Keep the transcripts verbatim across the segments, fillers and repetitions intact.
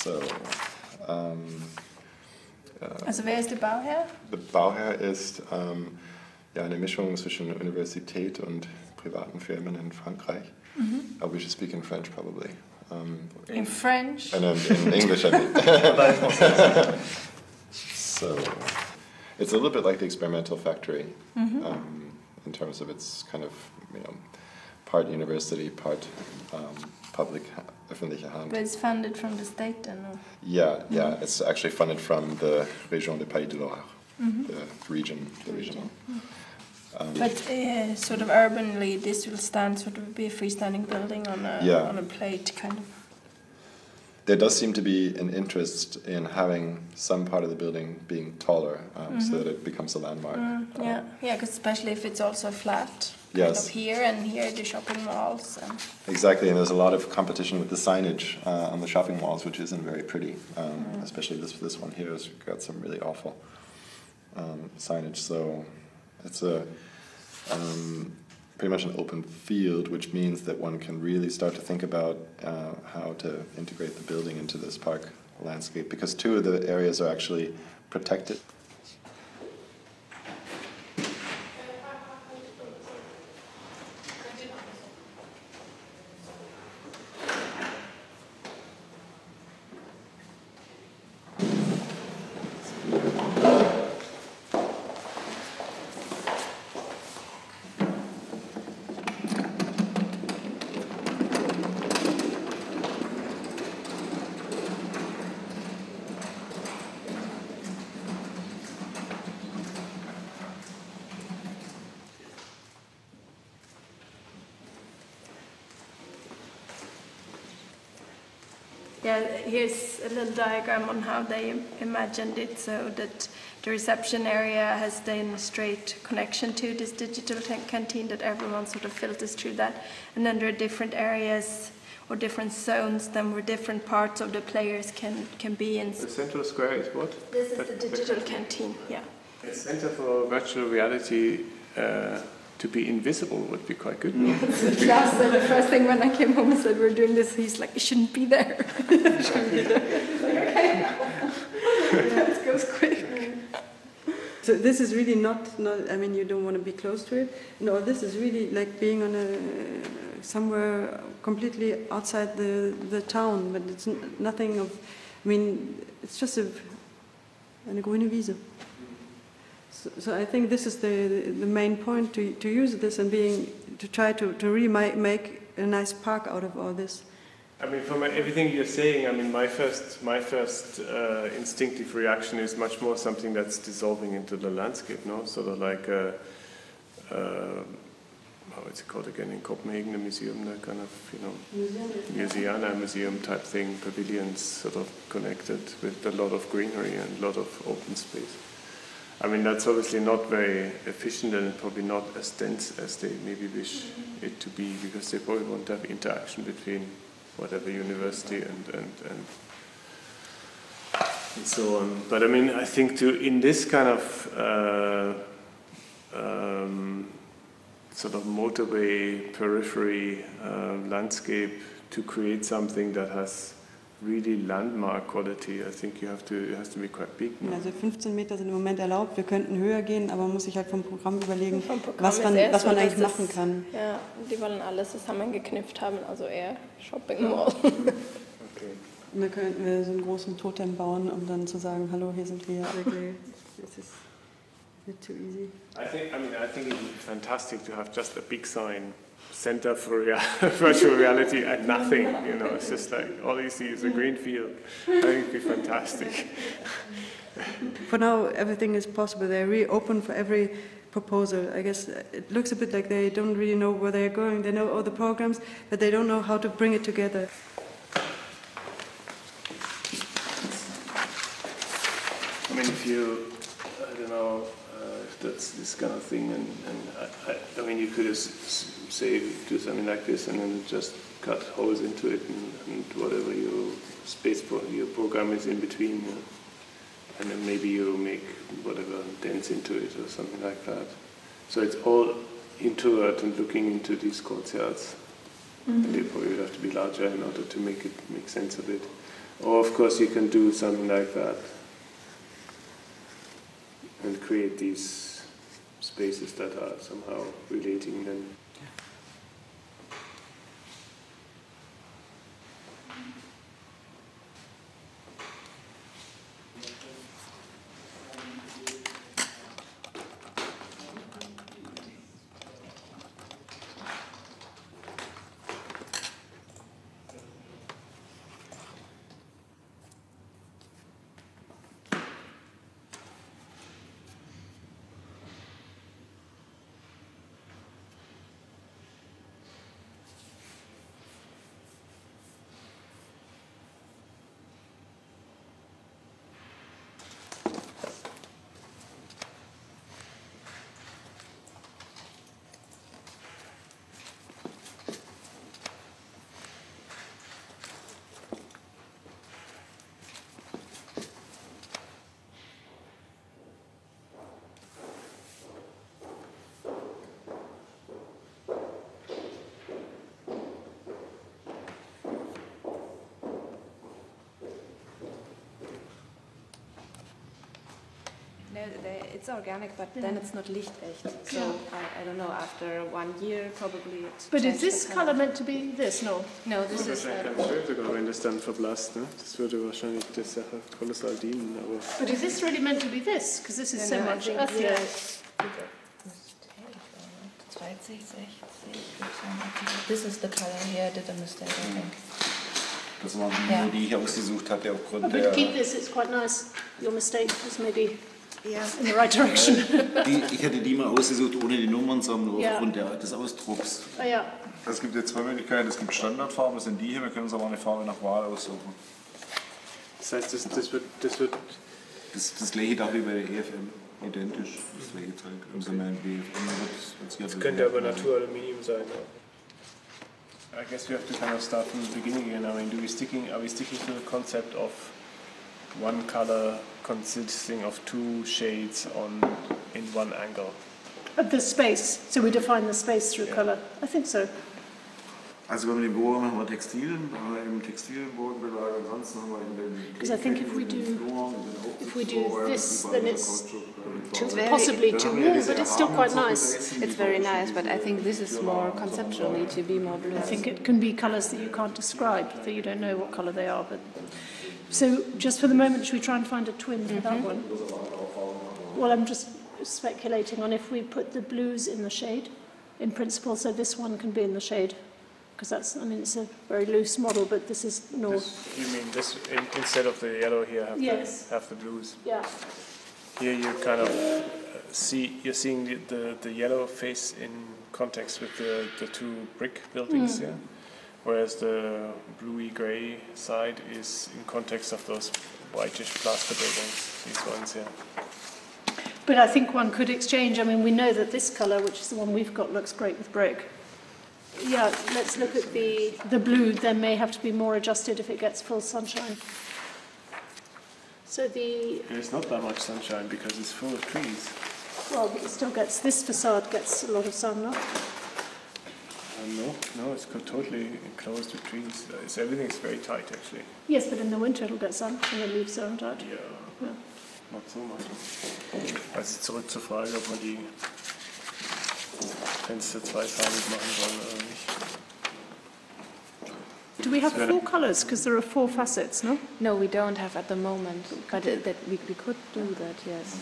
So, ähm, äh, also wer ist der Bauherr? Der Bauherr ist ähm, ja, eine Mischung zwischen Universität und privaten Firmen in Frankreich. Mm-hmm. Oh, we should speak in French probably. Um, in French? And in, in English, I mean. So, it's a little bit like the Experimental Factory, mm-hmm. um, in terms of its kind of, you know, part university, part um, public, öffentliche Hand. But it's funded from the state then? Or? Yeah, yeah, mm-hmm. It's actually funded from the Région de Pays de Loire, mm-hmm. the region, the regional. Mm-hmm. Um, but uh, sort of urbanly, this will stand, sort of be a freestanding building on a, yeah. on a plate, kind of. There does seem to be an interest in having some part of the building being taller, um, mm-hmm. so that it becomes a landmark. Mm, yeah, um, yeah, because especially if it's also flat, kind yes. of here and here, the shopping malls. And exactly, and there's a lot of competition with the signage uh, on the shopping malls, which isn't very pretty. Um, mm. Especially this this one here has got some really awful um, signage. So it's a um, pretty much an open field, which means that one can really start to think about uh, how to integrate the building into this park landscape, because two of the areas are actually protected. Yeah, here's a little diagram on how they imagined it, so that the reception area has then a straight connection to this digital canteen, that everyone sort of filters through that, and then there are different areas or different zones then where different parts of the players can, can be in. The central square is what? This is the digital canteen, yeah. A center for virtual reality uh, to be invisible would be quite good. No? Klaus said the first thing when I came home and said we're doing this, he's like, it shouldn't be there. It shouldn't be there. Like, okay. That goes quick. So this is really not, not, I mean, you don't want to be close to it. No, this is really like being on a, somewhere completely outside the, the town, but it's nothing of, I mean, it's just a, eine grüne Wiese. So, so I think this is the, the main point, to, to use this and being, to try to, to really make a nice park out of all this. I mean, from everything you're saying, I mean, my first, my first uh, instinctive reaction is much more something that's dissolving into the landscape, no? Sort of like a, uh, how is it called again in Copenhagen, a museum, that kind of, you know, Museana museum type thing, pavilions sort of connected with a lot of greenery and a lot of open space. I mean, that's obviously not very efficient and probably not as dense as they maybe wish it to be, because they probably want to have interaction between whatever university and, and, and, and so on. But I mean, I think to, in this kind of uh, um, sort of motorway periphery uh, landscape, to create something that has really landmark quality, I think you have to, it has to be quite big. No? Also fünfzehn Meter sind im Moment erlaubt, wir könnten höher gehen, aber man muss sich halt vom Programm überlegen, Programm was man, was man eigentlich machen ist, kann. Ja, die wollen alles zusammengeknüpft haben, also eher Shopping Mall. Okay. Und dann könnten wir so einen großen Totem bauen, um dann zu sagen, hallo, hier sind wir. Okay, this is not too easy. I think, I mean, I think it would be fantastic to have just a big sign, Center for rea Virtual Reality, and nothing, you know, it's just like, all you see is a green field. I think it would be fantastic. For now, everything is possible. They're really open for every proposal. I guess it looks a bit like they don't really know where they're going. They know all the programs, but they don't know how to bring it together. I mean, if you, I don't know, uh, if that's this kind of thing, and, and I, I, I mean, you could just say, do something like this, and then just cut holes into it, and, and whatever your space for your program is in between, you know? And then maybe you make whatever dents into it or something like that. So it's all introvert and looking into these courtyards. Mm-hmm. And they probably would have to be larger in order to make it make sense of it. Or of course you can do something like that and create these spaces that are somehow relating them. No, they, it's organic, but then it's not lichtecht. So I, I don't know. After one year, probably it. But is changed this the color meant to be this? No. No, this is. Wahrscheinlich Um, ganz schön sogar, wenn das dann verblasst. Ne? Das würde wahrscheinlich der Sache kolossal dienen. Aber But is this really meant to be this? Because this is so no, no, I much think earthier. twenty sixty. This is the color here. I did a mistake, I think. Das waren die, Ja. die ich ausgesucht hatte aufgrund But der... keep this, it's quite nice. Your mistake was maybe Yeah. in the right direction. Die, ich hätte die mal ausgesucht ohne die Nummern, sondern nur Ja. aufgrund der, des Ausdrucks. Oh, ja. Es gibt jetzt zwei Möglichkeiten. Es gibt Standardfarben, das sind die hier. Wir können uns aber eine Farbe nach Wahl aussuchen. das heißt, das, das wird, das wird Das, das gleiche Dach wie bei der E F M. Identisch. Das gleiche Zeug. Im Sinne wie E F M. Das, das könnte aber Naturaluminium sein. Ja. I guess we have to kind of start from the beginning again. I mean, do we sticking? Are we sticking to the concept of one color consisting of two shades on in one angle? Of the space. So we define the space through Yeah. color. I think so. Also wenn wir den Bogen haben wir Textilien, haben wir im Textilienbogenbelag, ansonsten haben wir in den... Because I think if we do- If we do this, then it's too, very- possibly too warm, but it's still quite nice. It's very nice, but I think this is more conceptually to be more blue. I think it can be colours that you can't describe, that you don't know what colour they are. But so, just for the moment, should we try and find a twin for that one? Well, I'm just speculating on if we put the blues in the shade, in principle, so this one can be in the shade, because that's, I mean, it's a very loose model, but this is north. This, you mean this in, instead of the yellow here have Yes. the have the blues? Yeah. Here you kind of uh, see you're seeing the, the, the yellow face in context with the, the two brick buildings here, whereas the bluey grey side is in context of those whitish plaster buildings. These ones here. But I think one could exchange, I mean, we know that this colour, which is the one we've got, looks great with brick. Yeah, let's look at the, the blue, then may have to be more adjusted if it gets full sunshine. So the, There's not that much sunshine because it's full of trees. well, it still gets, this facade gets a lot of sun, no? Uh, no, no, it's co- totally enclosed with trees. Uh, it's, everything's very tight actually. Yes, but in the winter it'll get sun and the leaves aren't out. Yeah, Yeah. not so much. Also zurück zur Frage, ob man die Fenster zweifarbig machen soll oder nicht. Do we have four colours? Because there are four facets, no? No, we don't have at the moment, but uh, that we, we could do that, yes.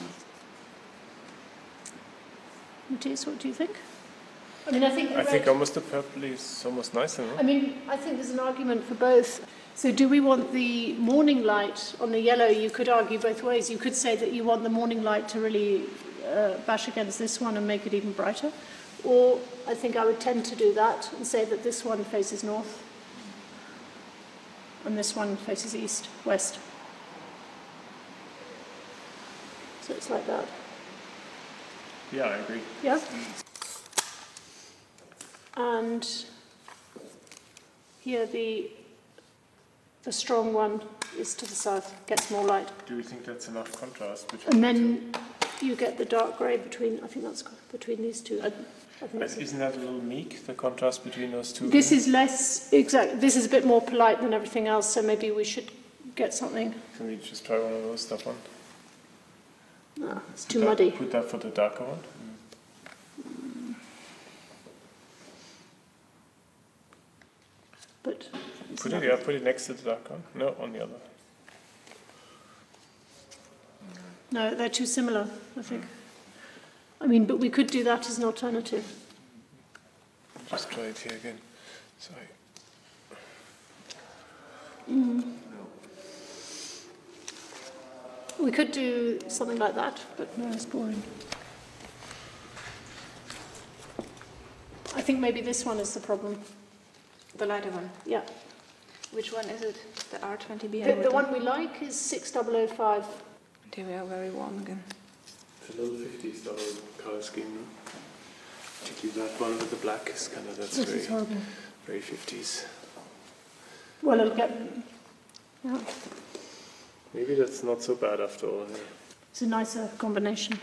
Matthias, what do you think? I mean, I think the I think red- almost the purple is almost nicer, no? I mean, I think there's an argument for both. So do we want the morning light on the yellow? You could argue both ways. You could say that you want the morning light to really uh, bash against this one and make it even brighter. Or I think I would tend to do that and say that this one faces north and this one faces east, west. So it's like that. Yeah, I agree. Yeah? And here the the strong one is to the south, gets more light. Do you think that's enough contrast between And the then you get the dark grey between, I think that's between these two. I, I think that's Isn't that a little meek, the contrast between those two? this is less, exact, this is a bit more polite than everything else, so maybe we should get something. Can we just try one of those stuff on? No, it's Put too that- muddy. Put that for the darker one. But Put it, yeah, put it next to the darker one. No, on the other. no, they're too similar, I think. I mean, but we could do that as an alternative. Just try it here again. Sorry. We could do something like that, but no, it's boring. I think maybe this one is the problem. The lighter one. Yeah. Which one is it? The R twenty B? The, the one we like is six thousand five. Here we are very warm again. It's a little fifties style colour scheme, no? Particularly that one with the black is kind of, that's This very, is horrible. very fifties. Well, it'll get. Yeah, Maybe that's not so bad after all. Yeah. it's a nicer combination.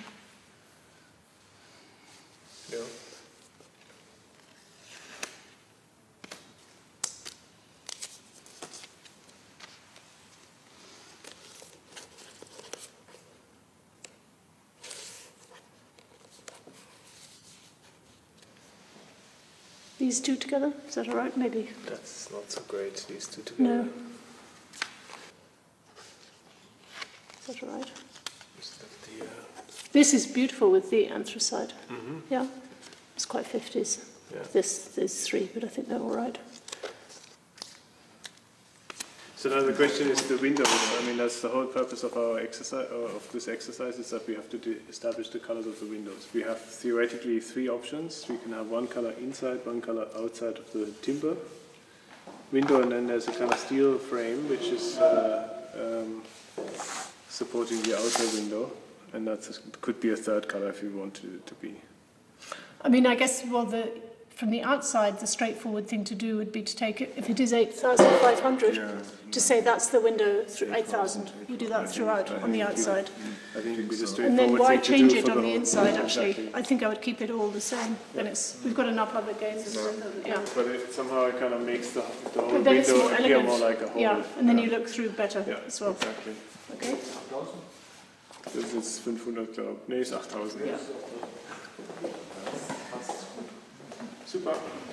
Yeah. These two together, is that all right? Maybe. That's not so great, these two together. No. Is that all right? Is that the, uh, This is beautiful with the anthracite. mhm. Yeah, it's quite fifties. Yeah. This, there's three, but I think they're all right. So now the question is the windows. I mean, that's the whole purpose of our exercise, or of this exercise, is that we have to de- establish the colors of the windows. We have theoretically three options. We can have one color inside, one color outside of the timber window, and then there's a kind of steel frame which is uh, um, supporting the outer window, and that could be a third color if you want it to be. I mean, I guess, well, the, from the outside, the straightforward thing to do would be to take it, if it is eight thousand five hundred, to say that's the window through eight thousand. We do that throughout on the outside. I think it would be the And straightforward then why thing to change do it for on the whole- inside, actually? Exactly. I think I would keep it all the same. Then it's, we've got enough other games. Yeah. But it somehow it kind of makes the, the whole But then it's window more appear elegant. more like a whole. Yeah, and then you look through better Yeah, as well. exactly. Okay? Das ist fünfhundert, glaube ich. Nee, ist achttausend. Ja. Super.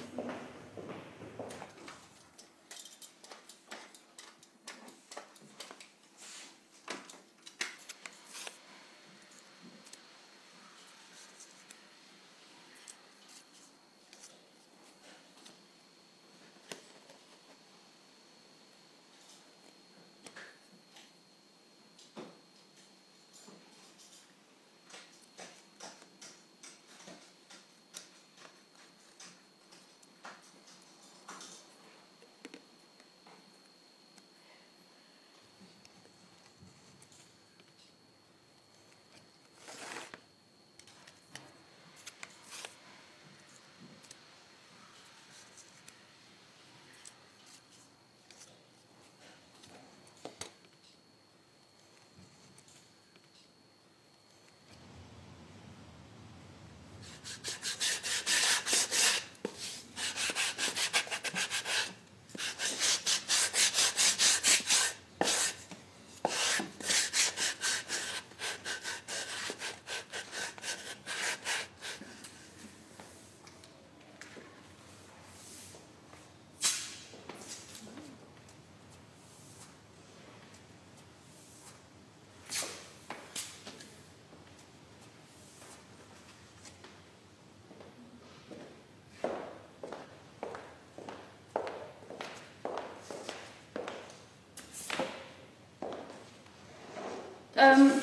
Ähm,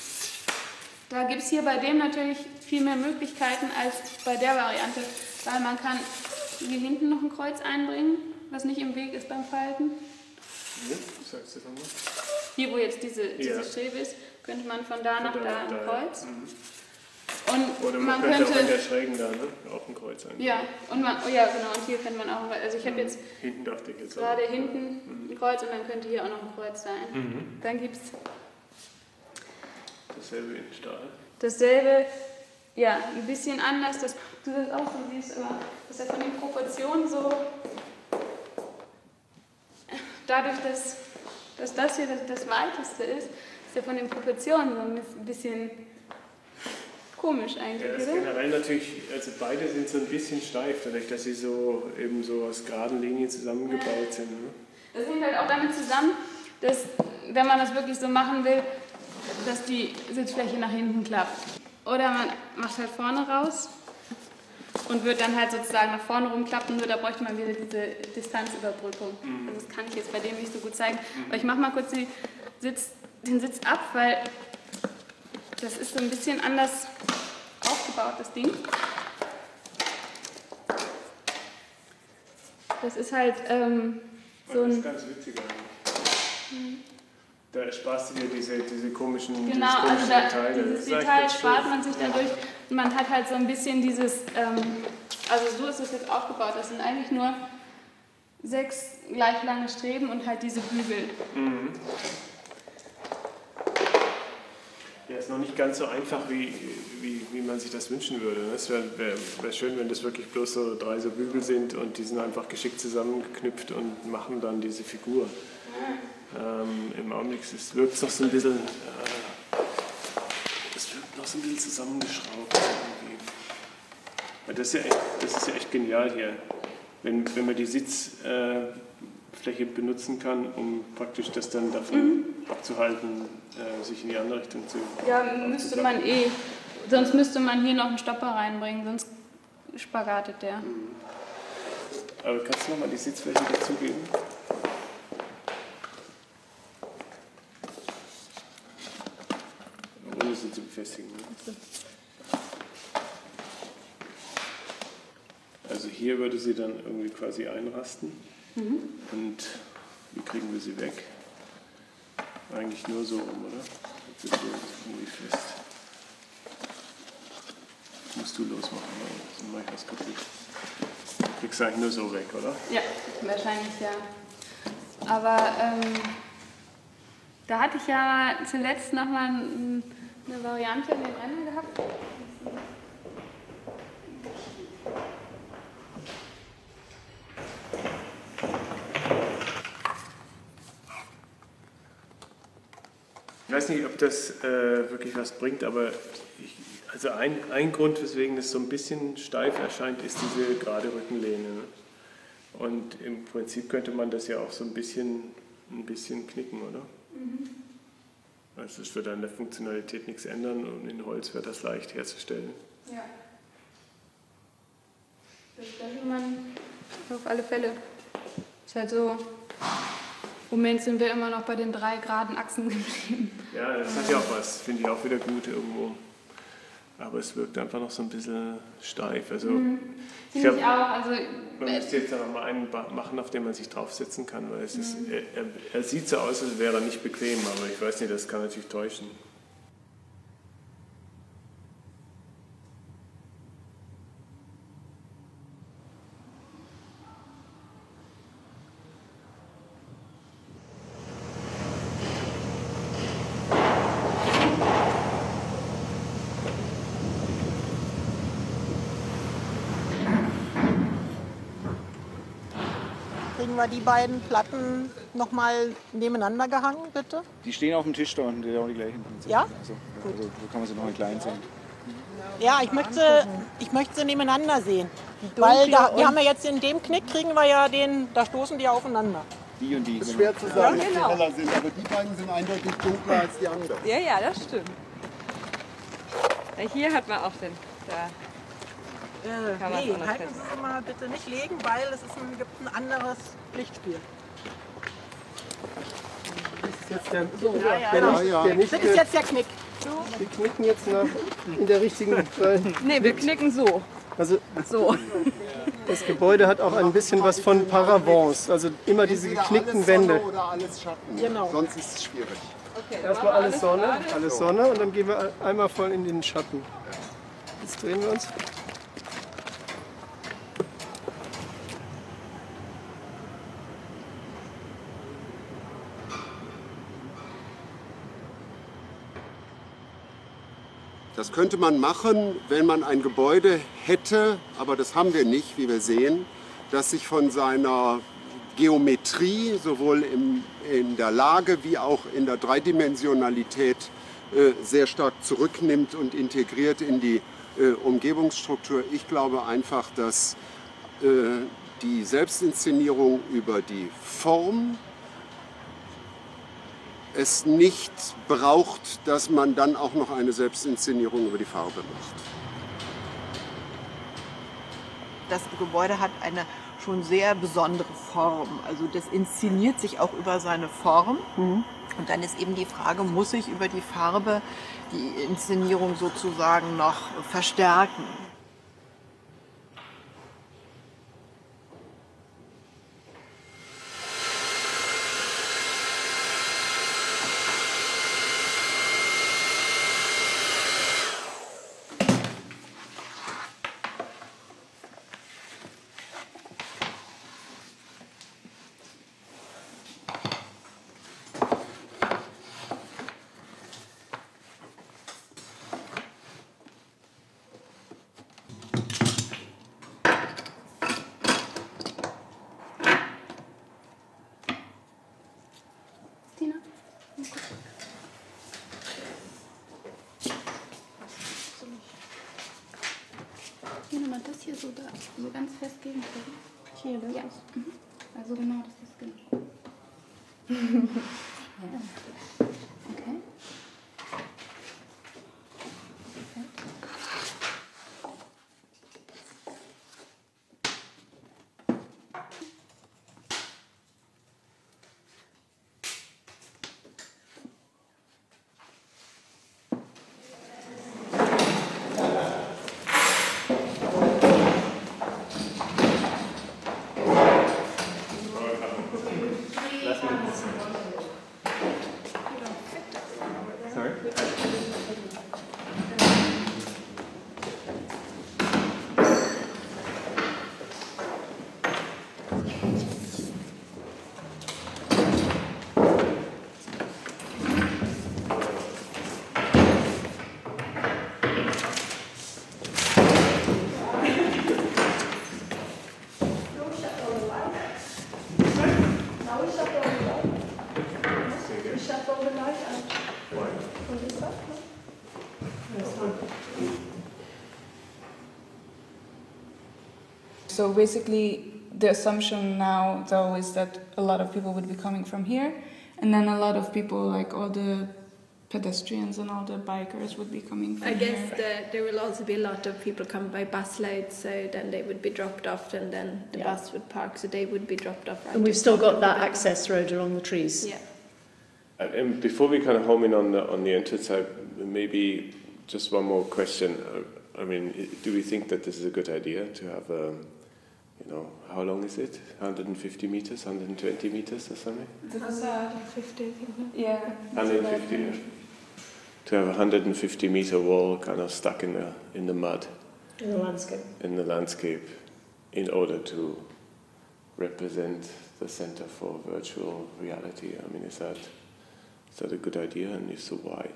da gibt es hier bei dem natürlich viel mehr Möglichkeiten als bei der Variante, weil man kann hier hinten noch ein Kreuz einbringen, was nicht im Weg ist beim Falten. Ja, sagst du nochmal? Hier, wo jetzt diese, diese Ja. Strebe ist, könnte man von da nach Von da nach ein da, ja. Kreuz. Mhm. Und Oder man, man könnte, könnte, auch in der Schrägen da, ne? Auch ein Kreuz ein. ja, und man, oh ja, genau, und hier könnte man auch, also ich habe jetzt Hinten dachte ich jetzt gerade auch. hinten ein Kreuz und dann könnte hier auch noch ein Kreuz sein. Mhm. Dann gibt es Dasselbe in Stahl. dasselbe, ja, ein bisschen anders, dass du das auch so siehst, aber dass er von den Proportionen so, dadurch, dass, dass das hier das, das Weiteste ist, ist er von den Proportionen so ein bisschen komisch eigentlich, Ja, das ist oder? generell natürlich, also beide sind so ein bisschen steif, dadurch, dass sie so eben so aus geraden Linien zusammengebaut Ja. sind. Ne? Das hängt halt auch damit zusammen, dass, wenn man das wirklich so machen will, dass die Sitzfläche nach hinten klappt. Oder man macht halt vorne raus und wird dann halt sozusagen nach vorne rumklappen, nur da bräuchte man wieder diese Distanzüberbrückung. Mhm. Also das kann ich jetzt bei dem nicht so gut zeigen. Aber ich mache mal kurz die Sitz, den Sitz ab, weil das ist so ein bisschen anders aufgebaut, das Ding. Das ist halt ähm, so Das ist ein... ganz witzig eigentlich. Da ersparst du dir diese, diese komischen, Genau, dieses also komischen da, Detail. Das dieses ist eigentlich Detail ganz spart schön. man sich dadurch. Und man hat halt so ein bisschen dieses, ähm, also so ist es jetzt aufgebaut, das sind eigentlich nur sechs gleich lange Streben und halt diese Bügel. Mhm. Ja, ist noch nicht ganz so einfach, wie, wie, wie man sich das wünschen würde. Es wäre wär, wär schön, wenn das wirklich bloß so drei so Bügel sind und die sind einfach geschickt zusammengeknüpft und machen dann diese Figur. Ähm, Im Augenblick wirkt es noch so ein bisschen, äh, es wirkt noch so ein bisschen zusammengeschraubt irgendwie. Weil das ist ja echt, das ist ja echt genial hier, wenn, wenn man die Sitzfläche äh, benutzen kann, um praktisch das dann davon mhm. abzuhalten, äh, sich in die andere Richtung zu. Ja, müsste man eh, sonst müsste man hier noch einen Stopper reinbringen, sonst spagatet der. Mhm. Aber kannst du nochmal die Sitzfläche dazugeben? Ohne sie zu befestigen. Ne? Also hier würde sie dann irgendwie quasi einrasten. Mhm. Und wie kriegen wir sie weg? Eigentlich nur so rum, oder? Jetzt ist sie irgendwie fest. Musst du losmachen, oder? Dann mache ich was kaputt. Kriegst du eigentlich nur so weg, oder? Ja, wahrscheinlich ja. Aber ähm, da hatte ich ja zuletzt nochmal ein, eine Variante in den Rändern gehabt. Ich weiß nicht, ob das äh, wirklich was bringt, aber ich, also ein, ein Grund, weswegen das so ein bisschen steif erscheint, ist diese gerade Rückenlehne. Ne? Und im Prinzip könnte man das ja auch so ein bisschen, ein bisschen knicken, oder? Mhm. Also es würde an der Funktionalität nichts ändern und in Holz wäre das leicht herzustellen. Ja. Das könnte man auf alle Fälle. Ist halt so, im Moment sind wir immer noch bei den drei geraden Achsen geblieben. Ja, das hat ja auch was, finde ich auch wieder gut irgendwo. Aber es wirkt einfach noch so ein bisschen steif. Also, mhm. ich glaube, also, man müsste jetzt noch mal einen machen, auf den man sich draufsetzen kann, weil es mhm. ist, er, er, er sieht so aus, als wäre er nicht bequem, aber ich weiß nicht, das kann natürlich täuschen. Kriegen wir die beiden Platten nochmal nebeneinander gehangen, bitte? Die stehen auf dem Tisch da und die haben die gleichen. Ja? Also, also so kann man sie noch in klein sehen. Ja, ich möchte, ich möchte sie nebeneinander sehen. Weil da, wir haben ja jetzt in dem Knick, kriegen wir ja den, da stoßen die ja aufeinander. Die und die. Das ist schwer zu sagen, ja, genau. wie die heller sind, aber die beiden sind eindeutig dunkler als die anderen. Ja, ja, das stimmt. Ja, hier hat man auch den. Da. Äh, Kann man nee, auch noch halten fest. Sie es mal bitte nicht legen, weil es ist ein, gibt ein anderes Lichtspiel. Das ist jetzt der, So, der, ja, ja. der, nicht, Ja, ja. der nicht, Das ist jetzt der Knick. wir knicken jetzt nach, in der richtigen Reihe. Nee, wir knicken so. Also So. das Gebäude hat auch ein bisschen was von Paravents, also immer diese Entweder geknickten alles Wände. Sonne oder alles Schatten. Genau. Sonst ist es schwierig. Okay, Erstmal alles Sonne, alles Sonne und dann gehen wir einmal voll in den Schatten. Jetzt drehen wir uns. Das könnte man machen, wenn man ein Gebäude hätte, aber das haben wir nicht, wie wir sehen, das sich von seiner Geometrie, sowohl im, in der Lage wie auch in der Dreidimensionalität, äh, sehr stark zurücknimmt und integriert in die äh, Umgebungsstruktur. Ich glaube einfach, dass äh, die Selbstinszenierung über die Form es nicht braucht, dass man dann auch noch eine Selbstinszenierung über die Farbe macht. Das Gebäude hat eine schon sehr besondere Form. Also das inszeniert sich auch über seine Form. Mhm. Und dann ist eben die Frage, muss ich über die Farbe die Inszenierung sozusagen noch verstärken? Hier nochmal das hier so, da, so ganz fest gegenkriegen. Hier, das ja. Ist. Mhm. Also genau, das ist genau. Ja. Okay. So basically, the assumption now, though, is that a lot of people would be coming from here, and then a lot of people, like all the pedestrians and all the bikers, would be coming from I here. guess the, there will also be a lot of people come by bus loads, so then they would be dropped off, and then the Yeah. bus would park, so they would be dropped off. Right And we've in still front got of that the building. access road along the trees. Yeah. And, and before we kind of home in on the on the entrance, I, maybe just one more question. Uh, I mean, i- do we think that this is a good idea to have a, you know, how long is it? one hundred fifty meters, one hundred twenty meters or something? The facade. fifty, I think. Yeah. one hundred fifty. Yeah. To have a one hundred fifty meter wall kind of stuck in the in the mud. In the landscape. In the landscape, in order to represent the Center for Virtual Reality. I mean, is that is that a good idea, and if so, why?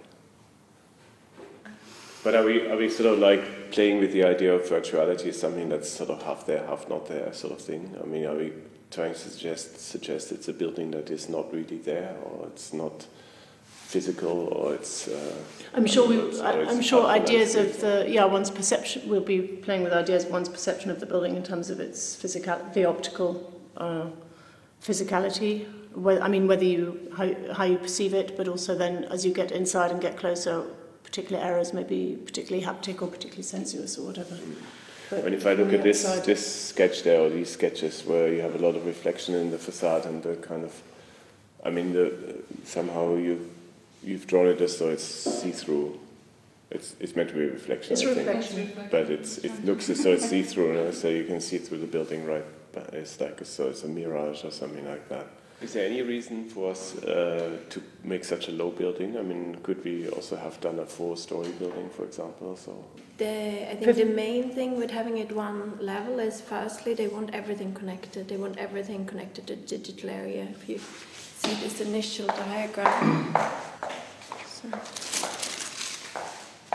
But are we are we sort of like playing with the idea of virtuality as something that's sort of half there, half not there, sort of thing? I mean, are we trying to suggest suggest it's a building that is not really there, or it's not physical, or it's? Uh, I'm sure we. or it's- or I- it's I'm sure part of the ideas landscape? of the yeah one's perception. We'll be playing with ideas of one's perception of the building in terms of its physical, the optical uh, physicality. Well, I mean, whether you how, how you perceive it, but also then as you get inside and get closer, particular areas may be particularly haptic or particularly sensuous or whatever. But And if I look from at the this outside- this sketch there, or these sketches where you have a lot of reflection in the facade and the kind of, I mean, the somehow you you've drawn it as though it's see-through. It's it's meant to be a reflection. It's I think. reflection. But it's it looks as though it's see-through, and so you can see through the building, right? But it's like as though it's a mirage or something like that. Is there any reason for us uh, to make such a low building? I mean, could we also have done a four-story building, for example? So. The, I think the main thing with having it one level is firstly they want everything connected. They want everything connected to the digital area. If you see this initial diagram. So.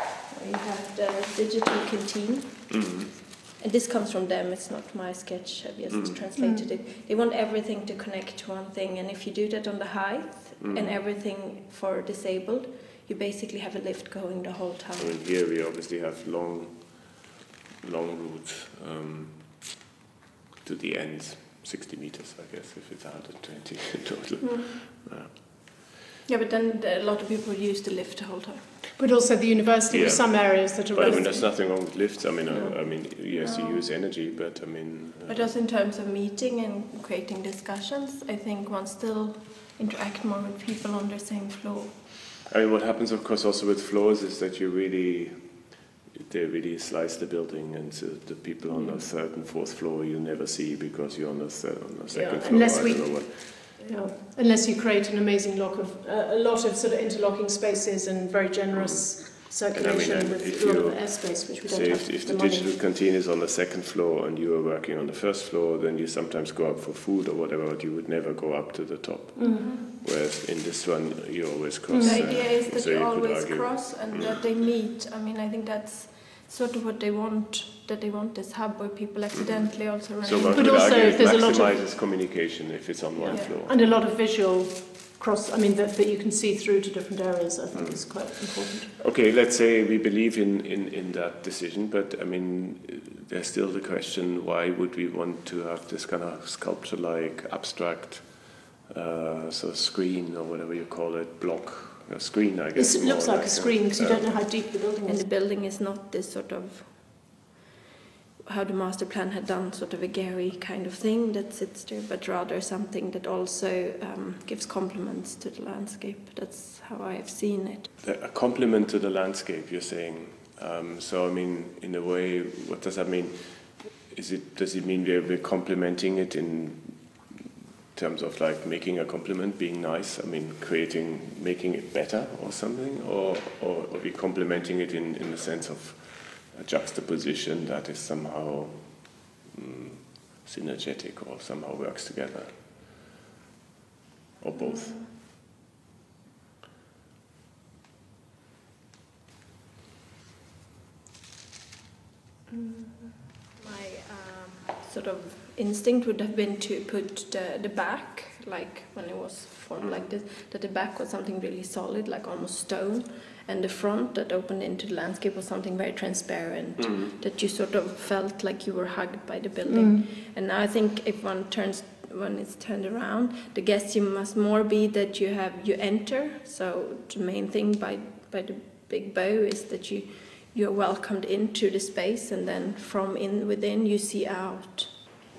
you have the digital canteen. Mm-hmm. And this comes from them, it's not my sketch, I've just Mm. translated it. They want everything to connect to one thing, and if you do that on the height Mm. and everything for disabled, you basically have a lift going the whole time. I mean, here we obviously have long, long routes um, to the ends, sixty meters, I guess, if it's one hundred twenty in total. Mm. Yeah. Yeah, but then a lot of people use the lift the whole time. But also the university, Yeah. with some areas that are But I mean, relatively- there's nothing wrong with lifts. I mean, No. I, I mean, yes, No. you use energy, but I mean, uh, But just in terms of meeting and creating discussions, I think one still interact more with people on the same floor. I mean, what happens, of course, also with floors is that you really, they really slice the building, and so the people on the third and fourth floor you never see because you're on the third, on the second Yeah, floor. unless I we- don't know what. Yeah. Unless you create an amazing lot of uh, a lot of sort of interlocking spaces and very generous circulation And I mean, with if a lot you- of airspace, which we don't Say have if, if the the money. digital canteen is on the second floor and you are working on the first floor, then you sometimes go up for food or whatever, but you would never go up to the top. Mhm. Whereas in this one, you always cross. The uh, idea is that so you could always argue- cross and Mm. that they meet. I mean, I think that's sort of what they want, that they want this hub where people accidentally also run So into. one But could also argue if it there's a lot of- maximizes communication if it's on one Yeah. floor. And a lot of visual cross, I mean, that, that you can see through to different areas, I think is quite important. Okay, let's say we believe in, in, in that decision, but I mean, there's still the question, why would we want to have this kind of sculpture-like, abstract, uh, sort of screen, or whatever you call it, block, a screen, I guess. It looks more like a screen because you uh, don't know how deep the building And is. the building is not this sort of, how the master plan had done, sort of a Gary kind of thing that sits there, but rather something that also um, gives compliments to the landscape. That's how I have seen it. A compliment to the landscape, you're saying. Um, so, I mean, in a way, what does that mean? Is it, does it mean we're, we're complimenting it in terms of like making a compliment, being nice? I mean, creating, making it better or something? Or, or are we complimenting it in, in the sense of a juxtaposition that is somehow mm, synergetic or somehow works together? Or both? My um, sort of instinct would have been to put the, the back, like when it was formed like this, that the back was something really solid, like almost stone, and the front that opened into the landscape was something very transparent, Mhm. that you sort of felt like you were hugged by the building. Mm. And now I think if one turns, when it's turned around, the gesture must more be that you have, you enter, so the main thing by, by the big bow is that you you're welcomed into the space, and then from in within you see out.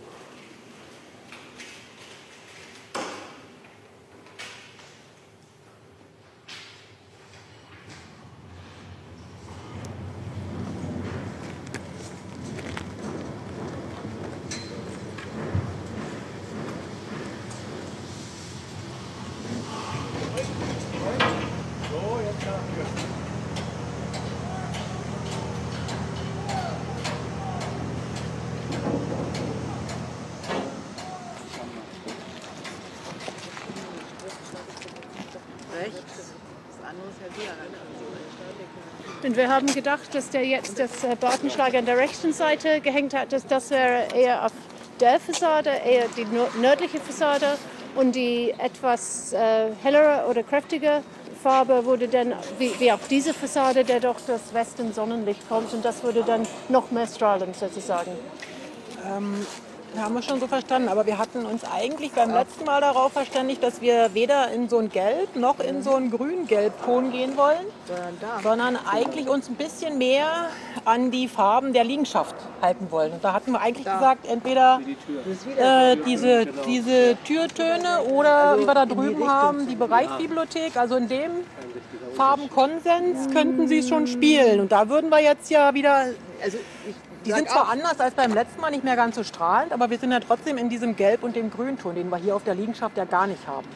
Und wir haben gedacht, dass der jetzt das äh, Bartenschlager an der rechten Seite gehängt hat, dass das wäre eher auf der Fassade, eher die nor- nördliche Fassade, und die etwas äh, hellere oder kräftige Farbe wurde dann, wie, wie auf diese Fassade, der durch das Westen Sonnenlicht kommt, und das würde dann noch mehr strahlen sozusagen. Ähm, haben wir schon so verstanden, aber wir hatten uns eigentlich beim letzten Mal darauf verständigt, dass wir weder in so ein Gelb noch in so einen Grün-Gelb-Ton gehen wollen, sondern eigentlich uns ein bisschen mehr an die Farben der Liegenschaft halten wollen. Und da hatten wir eigentlich gesagt, entweder äh, diese, diese Türtöne oder, wie wir da drüben haben, die Bereichsbibliothek, also in dem Farbenkonsens könnten sie schon spielen. Und da würden wir jetzt ja wieder... Also ich Die sind zwar anders als beim letzten Mal, nicht mehr ganz so strahlend, aber wir sind ja trotzdem in diesem Gelb- und dem Grünton, den wir hier auf der Liegenschaft ja gar nicht haben.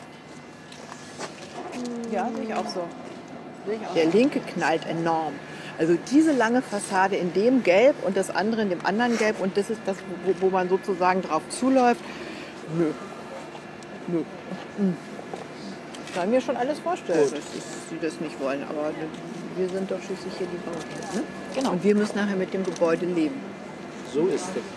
Ja, sehe ich auch so. Der linke knallt enorm. Also diese lange Fassade in dem Gelb und das andere in dem anderen Gelb, und das ist das, wo, wo man sozusagen drauf zuläuft. Nö. Nö. Ich kann mir schon alles vorstellen, dass sie das nicht wollen, aber wir sind doch schließlich hier die Bauherren. Ne? Genau. Und wir müssen nachher mit dem Gebäude leben. So ist es.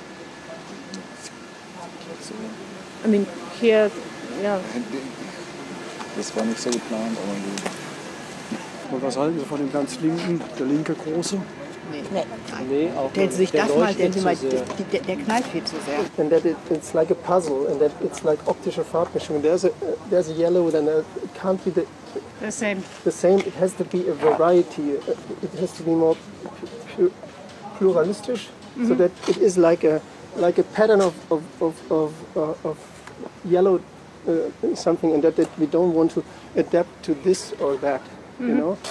I mean, here, ja. Das war nicht so geplant, aber gut. Und was halten Sie von dem ganz linken, der linke große? Nee. Nee. Nee, auch Stellen Sie sich der das mal, leuchtet stellen Sie mal, zu sehr. der, der knallt viel zu sehr. And that it, it's like a puzzle, and that it's like optische Farbmischung. There's a, there's a yellow, then uh, it can't be the, The same. the same. It has to be a variety. It has to be more pu- pluralistisch, so Mhm. that it is like a like a pattern of of of of, uh, of yellow uh, something, and that, that we don't want to adapt to this or that. You Mhm. know.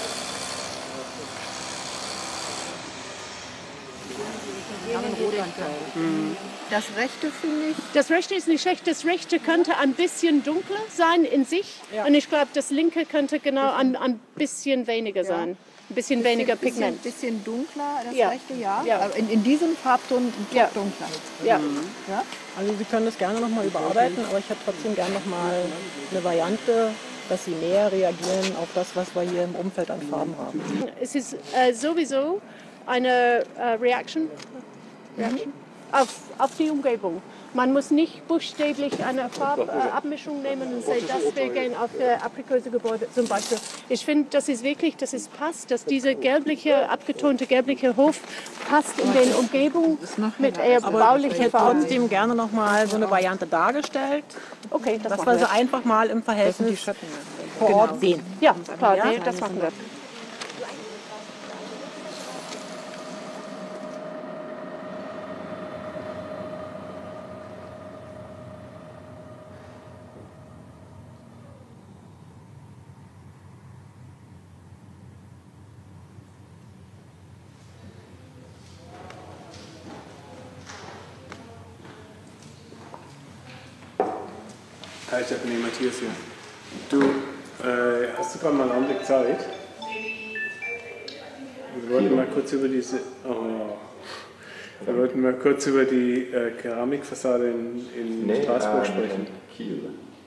Das rechte finde ich. Das rechte ist nicht schlecht. Das rechte könnte ein bisschen dunkler sein in sich. Und ich glaube, das linke könnte genau ein, ein bisschen weniger sein. Ein bisschen weniger bisschen, Pigment. Bisschen, bisschen dunkler, das Ja. rechte, ja. Ja. Aber in, in diesem Farbton ein Tick Ja. dunkler. Ja. Ja? Also Sie können das gerne nochmal überarbeiten, aber ich hätte trotzdem gerne nochmal eine Variante, dass Sie näher reagieren auf das, was wir hier im Umfeld an Farben haben. Es ist äh, sowieso eine äh, Reaction, Reaction auf, auf die Umgebung. Man muss nicht buchstäblich eine Farbabmischung äh, nehmen und sagen, das wir gehen auf das Aprikosengebäude zum Beispiel. Ich finde, das ist wirklich, dass es passt, dass dieser gelbliche, abgetonte gelbliche Hof passt in den Umgebung mit eher Aber baulichen ich hätte Farben. trotzdem gerne nochmal so eine Variante dargestellt, Okay, das dass machen wir sie wir. einfach mal im Verhältnis vor Ort sehen. Ja, klar, Ja? nee, das machen wir. Hi Stephanie, Matthias hier. Du, äh, hast du gerade mal einen Augenblick Zeit? Wir wollten mal kurz über diese, oh, wir wollten mal kurz über die äh, Keramikfassade in, in Nee, Straßburg äh, sprechen. in Kiel.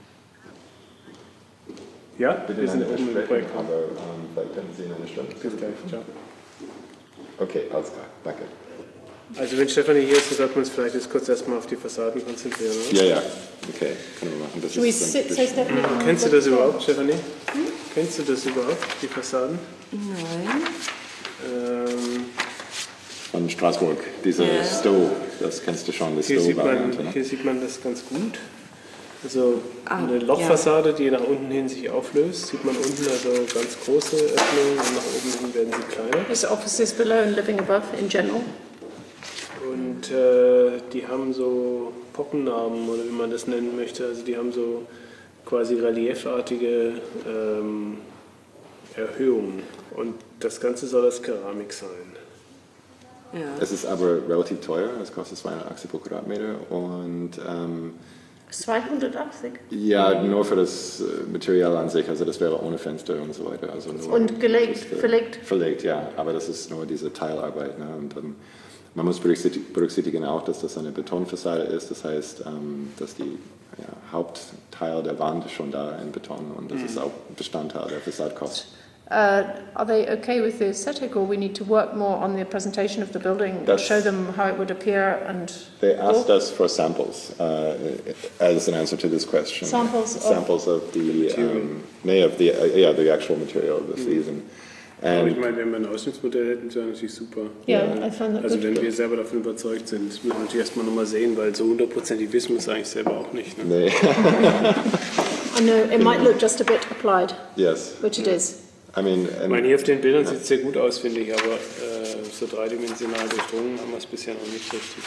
Ja, Bitte wir sind lange oben im versprechen, Projekt. aber ähm, vielleicht können Sie in einer Stunde. Bis gleich, ciao. Okay, alles klar, danke. Also wenn Stefanie hier ist, dann sollten wir uns vielleicht jetzt kurz erstmal auf die Fassaden konzentrieren, oder? Ja, ja, okay, können wir machen. Das Should we ist sit, dann so Stephanie can Kennst du look das at- überhaupt, Stefanie? Kennst du das überhaupt, die Fassaden? Nein. Ähm, von Straßburg, diese Ja. Stowe, das kennst du schon, die Hier sieht, Stowe-Variante. man, Ne? hier sieht man das ganz gut. Also Ah, eine Lochfassade, die nach unten hin sich auflöst, sieht man unten also ganz große Öffnungen und nach oben hin werden sie kleiner. There's offices below and living above in general. Und äh, die haben so Pockennamen oder wie man das nennen möchte. Also die haben so quasi reliefartige ähm, Erhöhungen. Und das Ganze soll aus Keramik sein. Es ist aber relativ teuer, es kostet zweihundertachtzig pro Quadratmeter und ähm, zweihundertachtzig. ja, nur für das äh, Material an sich, also das wäre ohne Fenster und so weiter. Also nur Und gelegt, für- verlegt. Verlegt, ja, aber das ist nur diese Teilarbeit. Ne? Und dann, man muss berücksichtig- berücksichtigen auch, dass das eine Betonfassade ist, das heißt, ähm, dass die ja, Hauptteil der Wand ist schon da in Beton und das Mhm. ist auch Bestandteil der Fassadekosten. Uh, are they okay with the aesthetic, or we need to work more on the presentation of the building, That's- show them how it would appear, and They asked us for samples uh, as an answer to this question. Samples of- samples of the um, nee, of the uh, yeah the actual material of the season. Aber And ich meine, wenn wir ein Ausschnittsmodell hätten, wäre natürlich super. Yeah, I find that Also good. wenn wir selber davon überzeugt sind, müssen wir natürlich erstmal nochmal sehen, weil so hundertprozentig wissen wir es eigentlich selber auch nicht. Ne? nee. I know it might look just a bit applied, yes. which it is. I mean, Ich meine, hier auf den Bildern sieht es sehr gut aus, finde ich, aber äh, so dreidimensional durchdrungen haben wir es bisher noch nicht richtig.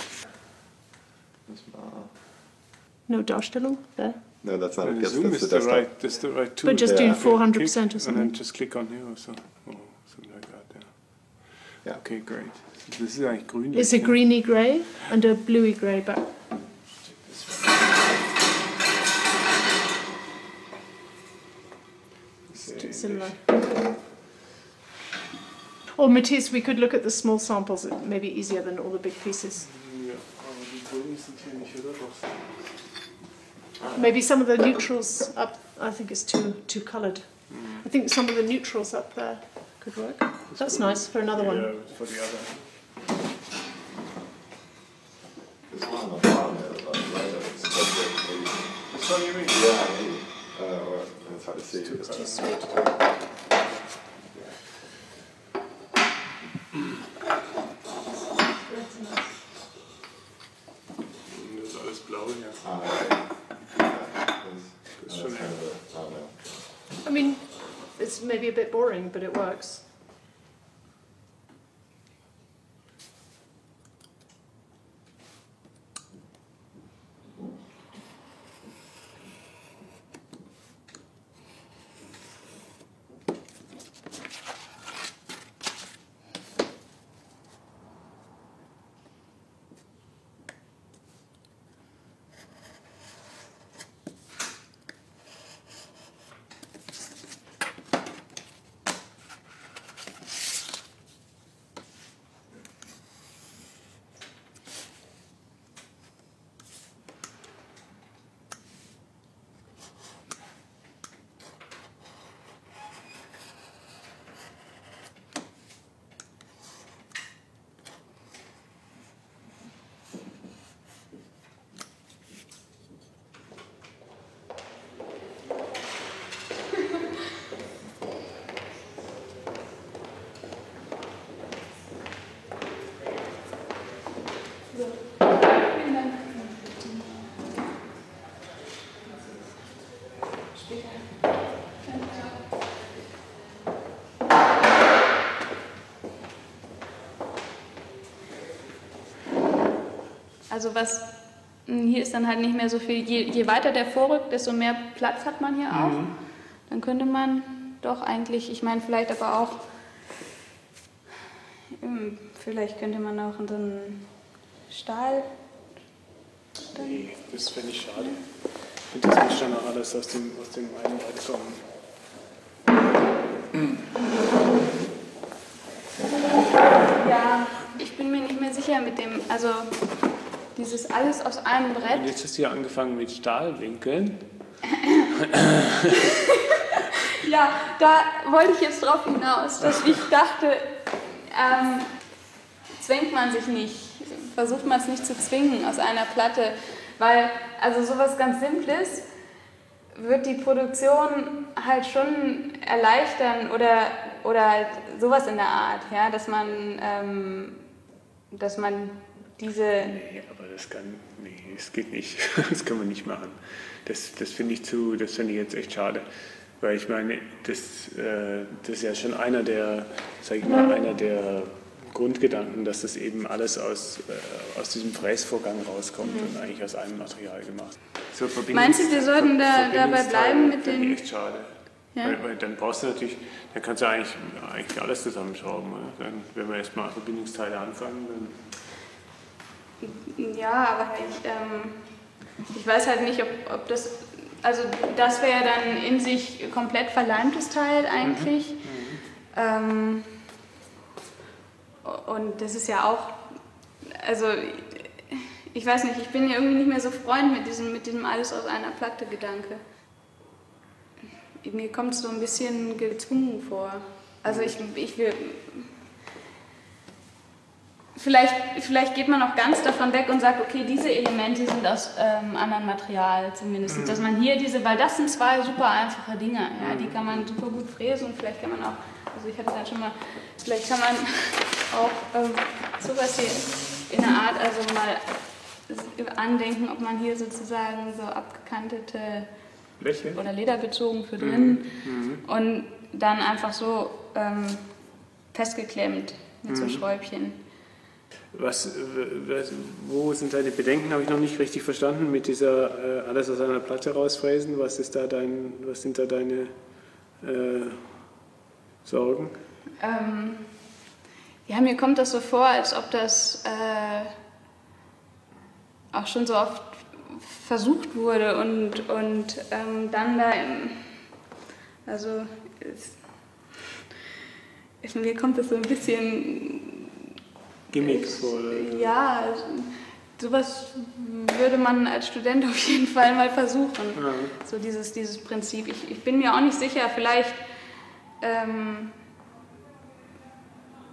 No Darstellung there. No, that's not. And Yes, zoom that's is the the desktop. right, that's the right tool. But just do Yeah. four hundred percent or Click, something. And then just click on here or so. Oh, something like that, yeah. Yeah. Okay, great. Das ist eigentlich grün. It's a greeny grey and a bluey grey back. It's similar. Or Matthias, we could look at the small samples. It may be easier than all the big pieces. Ja, aber die Grünen sind hier nicht, oder? Doch. Maybe some of the neutrals up. I think it's too too coloured. I think some of the neutrals up there could work. That's nice for another one. Yeah, for the other. This one on the bottom is about right up. It's like maybe. This one you mean? Yeah, maybe. Uh, or it's hard to see. It's too uh, sweet. Das ist alles blau hier. Ah, okay. Das ist schon hell. Oh, no. I mean, it's maybe a bit boring, but it works. Also was, hier ist dann halt nicht mehr so viel, je, je weiter der vorrückt, desto mehr Platz hat man hier auch. Mhm. Dann könnte man doch eigentlich, ich meine vielleicht aber auch, vielleicht könnte man auch so einen Stahl... Nee, das fände ich schade. Ich finde, das muss schon noch alles aus dem, aus dem einen Brett kommen. Ja, ich bin mir nicht mehr sicher mit dem, also dieses alles aus einem Brett. Und jetzt hast du ja angefangen mit Stahlwinkeln. Ja, da wollte ich jetzt drauf hinaus, dass ich dachte, ähm, zwingt man sich nicht, versucht man es nicht zu zwingen aus einer Platte, weil also sowas ganz Simples wird die Produktion halt schon erleichtern oder, oder halt sowas in der Art, ja, dass man, ähm, dass man diese... Nee, aber das kann, nee, das geht nicht, das kann man nicht machen. Das, das finde ich zu, das finde ich jetzt echt schade. Weil ich meine, das, äh, das ist ja schon einer der, sag ich mal, einer der Grundgedanken, dass das eben alles aus, äh, aus diesem Fräsvorgang rauskommt mhm. und eigentlich aus einem Material gemacht. So, meinst du, wir sollten da, dabei bleiben mit den... echt schade. Ja? Weil, weil dann brauchst du natürlich, dann kannst du eigentlich, eigentlich alles zusammenschrauben. Oder? Dann, wenn wir erstmal Verbindungsteile anfangen, dann... Ja, aber ich, ähm, ich weiß halt nicht, ob, ob das... Also das wäre dann in sich komplett verleimtes Teil eigentlich. Mhm. Mhm. Ähm, und das ist ja auch, also ich weiß nicht, ich bin ja irgendwie nicht mehr so Freund mit diesem, mit diesem alles aus einer Platte Gedanke. Mir kommt es so ein bisschen gezwungen vor. Also ich, ich will... Vielleicht, vielleicht geht man auch ganz davon weg und sagt, okay, diese Elemente sind aus ähm, anderem Material zumindest. Mhm. Dass man hier diese, weil das sind zwei super einfache Dinge, ja, die kann man super gut fräsen und vielleicht kann man auch, also ich hatte dann schon mal, vielleicht kann man auch ähm, sowas hier in der Art, also mal andenken, ob man hier sozusagen so abgekantete Bleche oder lederbezogen für drin mhm. und dann einfach so ähm, festgeklemmt mit mhm. so Schräubchen. Was, was, wo sind deine Bedenken, habe ich noch nicht richtig verstanden, mit dieser äh, alles aus einer Platte rausfräsen? Was, ist da dein, was sind da deine äh, Sorgen? Ähm, ja, mir kommt das so vor, als ob das äh, auch schon so oft versucht wurde und, und ähm, dann da, im, also es, mir kommt das so ein bisschen... Gimmicks vor, oder? Ja, sowas würde man als Student auf jeden Fall mal versuchen. Ja. So dieses, dieses Prinzip. Ich, ich bin mir auch nicht sicher, vielleicht, ähm,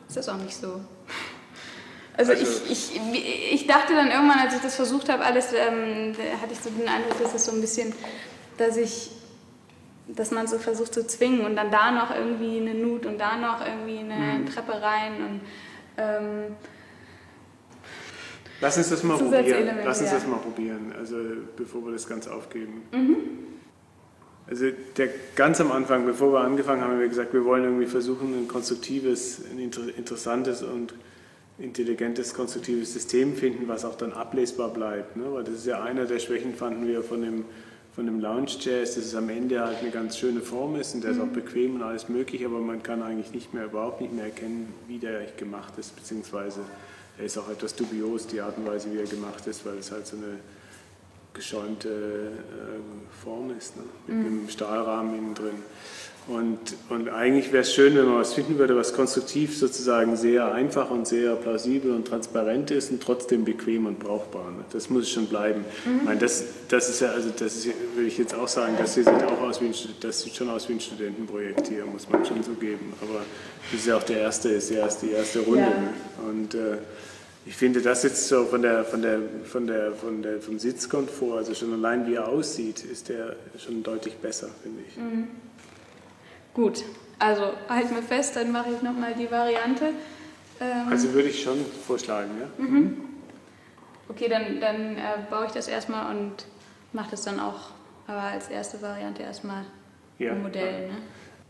ist das auch nicht so. Also, also ich, ich, ich dachte dann irgendwann, als ich das versucht habe, alles, ähm, hatte ich so den Eindruck, dass es so ein bisschen, dass ich, dass man so versucht zu zwingen und dann da noch irgendwie eine Nut und da noch irgendwie eine mhm. Treppe rein und ähm, Lass uns das mal probieren. Lass uns das mal probieren, also bevor wir das ganz aufgeben. Mhm. Also der, ganz am Anfang, bevor wir angefangen haben, haben wir gesagt, wir wollen irgendwie versuchen, ein konstruktives, ein inter, interessantes und intelligentes, konstruktives System finden, was auch dann ablesbar bleibt. Ne? Weil das ist ja einer der Schwächen, fanden wir von dem, von dem Lounge Jazz, dass es am Ende halt eine ganz schöne Form ist und der ist auch bequem und alles möglich, aber man kann eigentlich nicht mehr, überhaupt nicht mehr erkennen, wie der eigentlich gemacht ist, beziehungsweise er ist auch etwas dubios, die Art und Weise, wie er gemacht ist, weil es halt so eine geschäumte äh, Form ist, ne? Mit mhm. einem Stahlrahmen innen drin. Und, und eigentlich wäre es schön, wenn man was finden würde, was konstruktiv sozusagen sehr einfach und sehr plausibel und transparent ist und trotzdem bequem und brauchbar. Ne? Das muss es schon bleiben. Mhm. Ich meine, das, das ist ja, also das ist, würde ich jetzt auch sagen, das sieht auch aus wie ein, das sieht schon aus wie ein Studentenprojekt hier, muss man schon so geben. Aber das ist ja auch der erste, ist ja erst die erste Runde. Ja. Ne? Und äh, ich finde, das jetzt so von der, von der, von der, von der, vom Sitzkomfort, also schon allein wie er aussieht, ist der schon deutlich besser, finde ich. Mhm. Gut, also halten wir fest, dann mache ich nochmal die Variante. Ähm also würde ich schon vorschlagen, ja? Mhm. Okay, dann, dann äh, baue ich das erstmal und mache das dann auch, aber als erste Variante erstmal ja. ein Modell. Ne?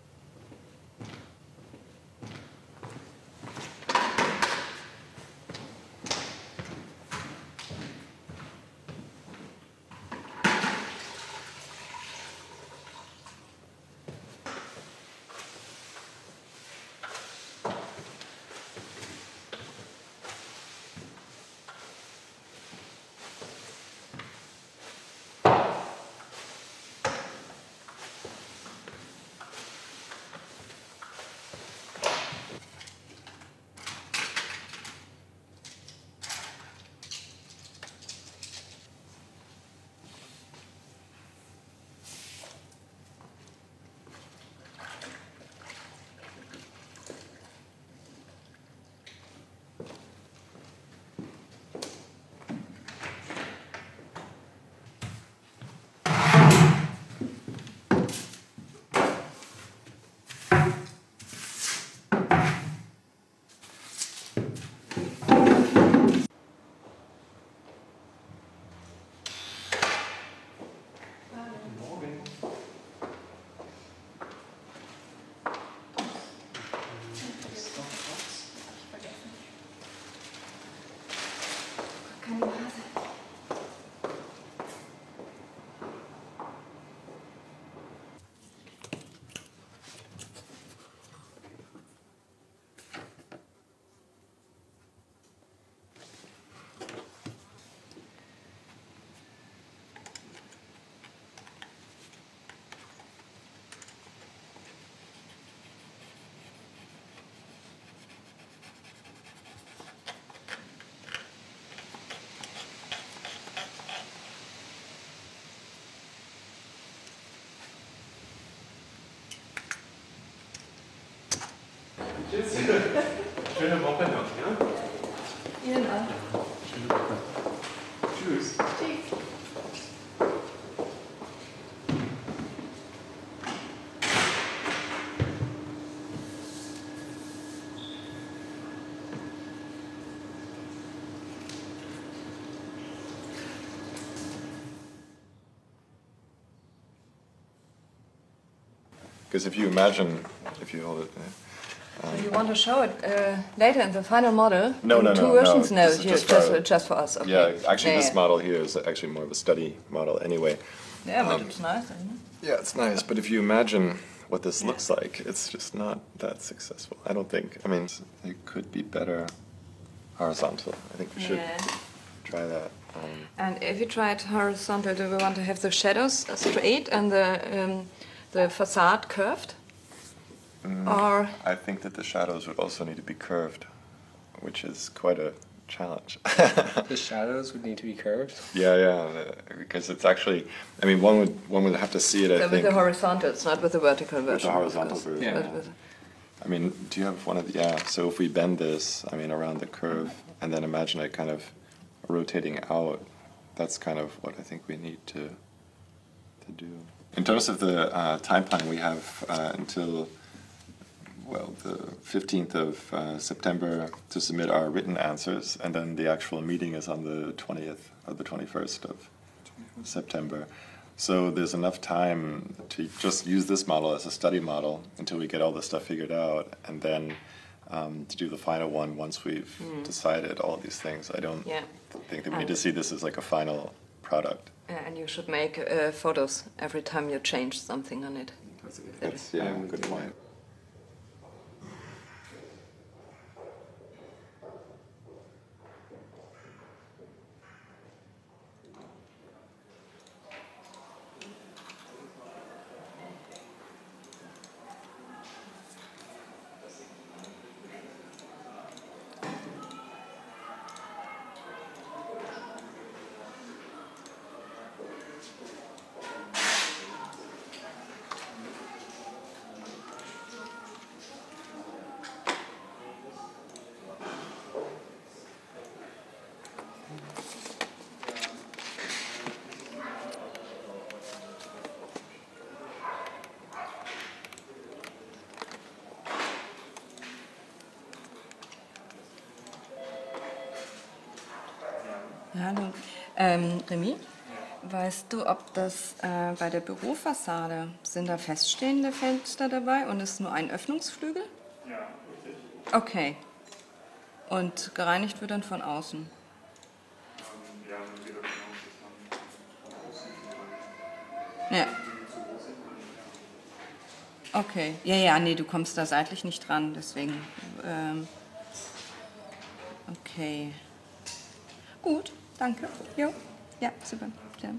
Schöne Woche noch, ja? Ihnen auch. Schöne Woche. Tschüss. Tschüss. Because if you imagine, if you hold it. Um, you want to show it uh, later in the final model? No, no, two no. versions? No, No, this is here, just, just, for, just for us. Okay. Yeah, actually, yeah, this yeah. model here is actually more of a study model anyway. Yeah, but Um, it's nice, isn't it? Yeah, it's nice, but if you imagine what this Yeah. looks like, it's just not that successful. I don't think. I mean, it could be better horizontal. I think we should Yeah. try that. Um, And if you try it horizontal, do we want to have the shadows straight and the um, the facade curved? mm, Or I think that the shadows would also need to be curved, which is quite a challenge. The shadows would need to be curved? Yeah, yeah, the- because it's actually. I mean, one would one would have to see it. I so with think the horizontal, it's not with the vertical version. with the horizontal because- version. Yeah. but with- I mean, do you have one of the, yeah, so if we bend this, I mean, around the curve, and then imagine it kind of rotating out, that's kind of what I think we need to, to do. In terms of the uh, time plan, we have uh, until, well, the fifteenth of uh, September to submit our written answers, and then the actual meeting is on the twentieth or the twenty-first of September. So there's enough time to just use this model as a study model until we get all this stuff figured out, and then um, to do the final one once we've mm. decided all these things. I don't yeah. think that we need to see this as like a final product. And you should make uh, photos every time you change something on it. That's, yeah, a good point. Hallo. Ähm, Remy, weißt du, ob das äh, bei der Bürofassade, sind da feststehende Fenster dabei und ist nur ein Öffnungsflügel? Ja, richtig. Okay. Und gereinigt wird dann von außen? Ähm, ja, wieder von Ja. Okay. Ja, ja, nee, du kommst da seitlich nicht dran, deswegen. Ähm, okay. Gut, danke. Jo, ja, super. Ja.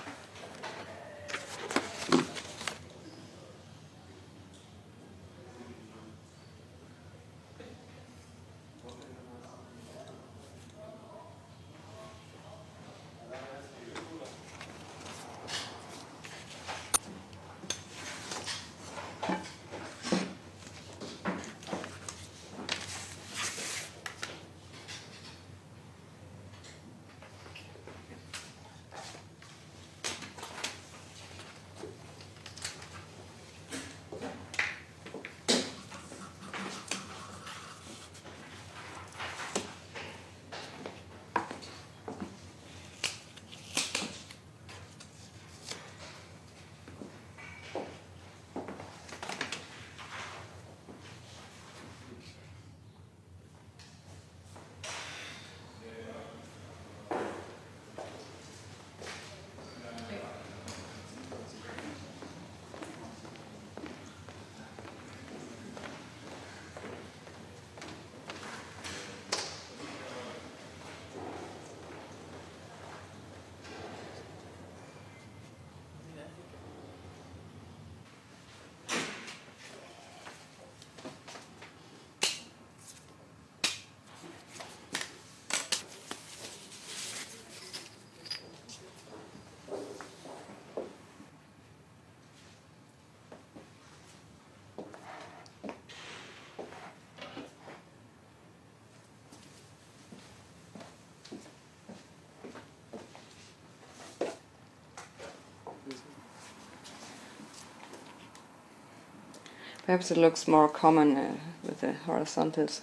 Perhaps it looks more common uh, with the horizontals.